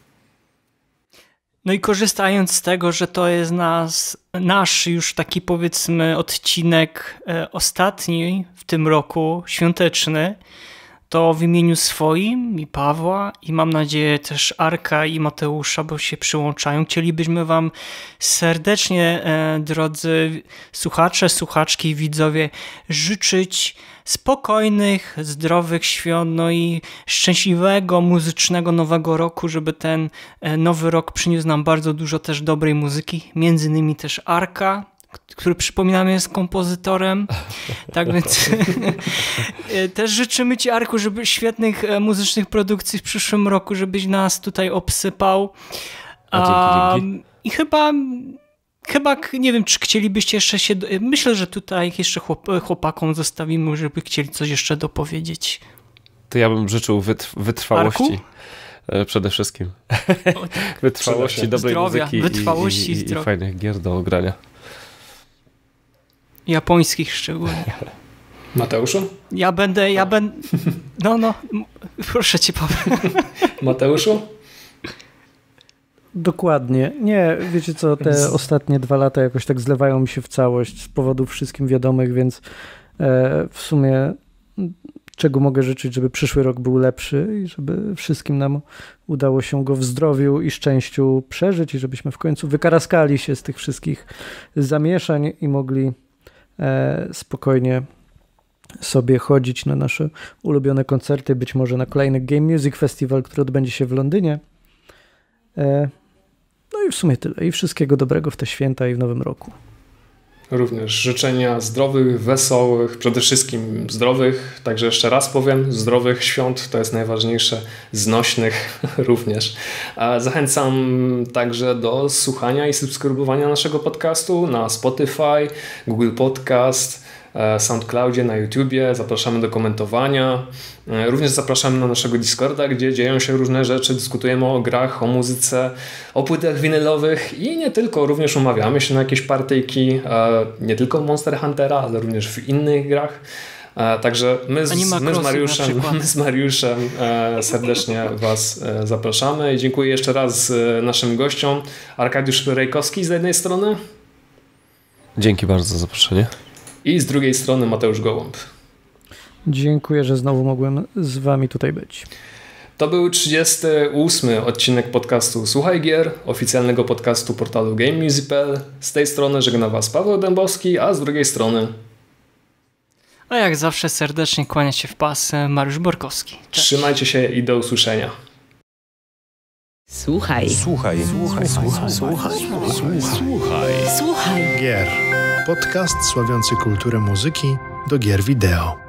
No i korzystając z tego, że to jest nasz już taki, powiedzmy, odcinek ostatni w tym roku, świąteczny, to w imieniu swoim i Pawła i mam nadzieję też Arka i Mateusza, bo się przyłączają, chcielibyśmy wam serdecznie, drodzy słuchacze, słuchaczki i widzowie, życzyć spokojnych, zdrowych świąt, no i szczęśliwego, muzycznego nowego roku, żeby ten nowy rok przyniósł nam bardzo dużo też dobrej muzyki, między innymi też Arka, który, przypominam, jest kompozytorem. Tak więc też życzymy ci, Arku, żeby świetnych muzycznych produkcji w przyszłym roku, żebyś nas tutaj obsypał. Dzięki. I chyba, nie wiem, czy chcielibyście jeszcze się... Myślę, że tutaj jeszcze chłopakom zostawimy, żeby chcieli coś jeszcze dopowiedzieć. To ja bym życzył wytrwałości. Arku? Przede wszystkim. Wytrwałości, dobrej zdrowia, muzyki wytrwałości i fajnych gier do grania. Japońskich szczególnie. Mateuszu? Ja będę... No, proszę cię, Paweł. Mateuszu? Dokładnie. Nie, wiecie co, te ostatnie 2 lata jakoś tak zlewają mi się w całość z powodów wszystkim wiadomych, więc w sumie czego mogę życzyć, żeby przyszły rok był lepszy i żeby wszystkim nam udało się go w zdrowiu i szczęściu przeżyć i żebyśmy w końcu wykaraskali się z tych wszystkich zamieszań i mogli spokojnie sobie chodzić na nasze ulubione koncerty, być może na kolejny Game Music Festival, który odbędzie się w Londynie. No i w sumie tyle. I wszystkiego dobrego w te święta i w nowym roku. Również życzenia zdrowych, wesołych, przede wszystkim zdrowych, także jeszcze raz powiem, zdrowych świąt, to jest najważniejsze, znośnych również. Zachęcam także do słuchania i subskrybowania naszego podcastu na Spotify, Google Podcast, SoundCloudzie, na YouTubie. Zapraszamy do komentowania. Również zapraszamy na naszego Discorda, gdzie dzieją się różne rzeczy. Dyskutujemy o grach, o muzyce, o płytach winylowych i nie tylko. Również umawiamy się na jakieś partyjki, nie tylko Monster Huntera, ale również w innych grach. Także my z Mariuszem serdecznie was zapraszamy i dziękuję jeszcze raz naszym gościom. Arkadiusz Rejkowski z jednej strony. Dzięki bardzo za zaproszenie. I z drugiej strony Mateusz Gołąb. Dziękuję, że znowu mogłem z wami tutaj być. To był 38. odcinek podcastu Słuchaj Gier, oficjalnego podcastu portalu GameMusic.pl. Z tej strony żegna was Paweł Dębowski, a z drugiej strony... A jak zawsze serdecznie kłania się w pas Mariusz Borkowski. Cześć. Trzymajcie się i do usłyszenia. Słuchaj. Gier. Podcast sławiący kulturę muzyki do gier wideo.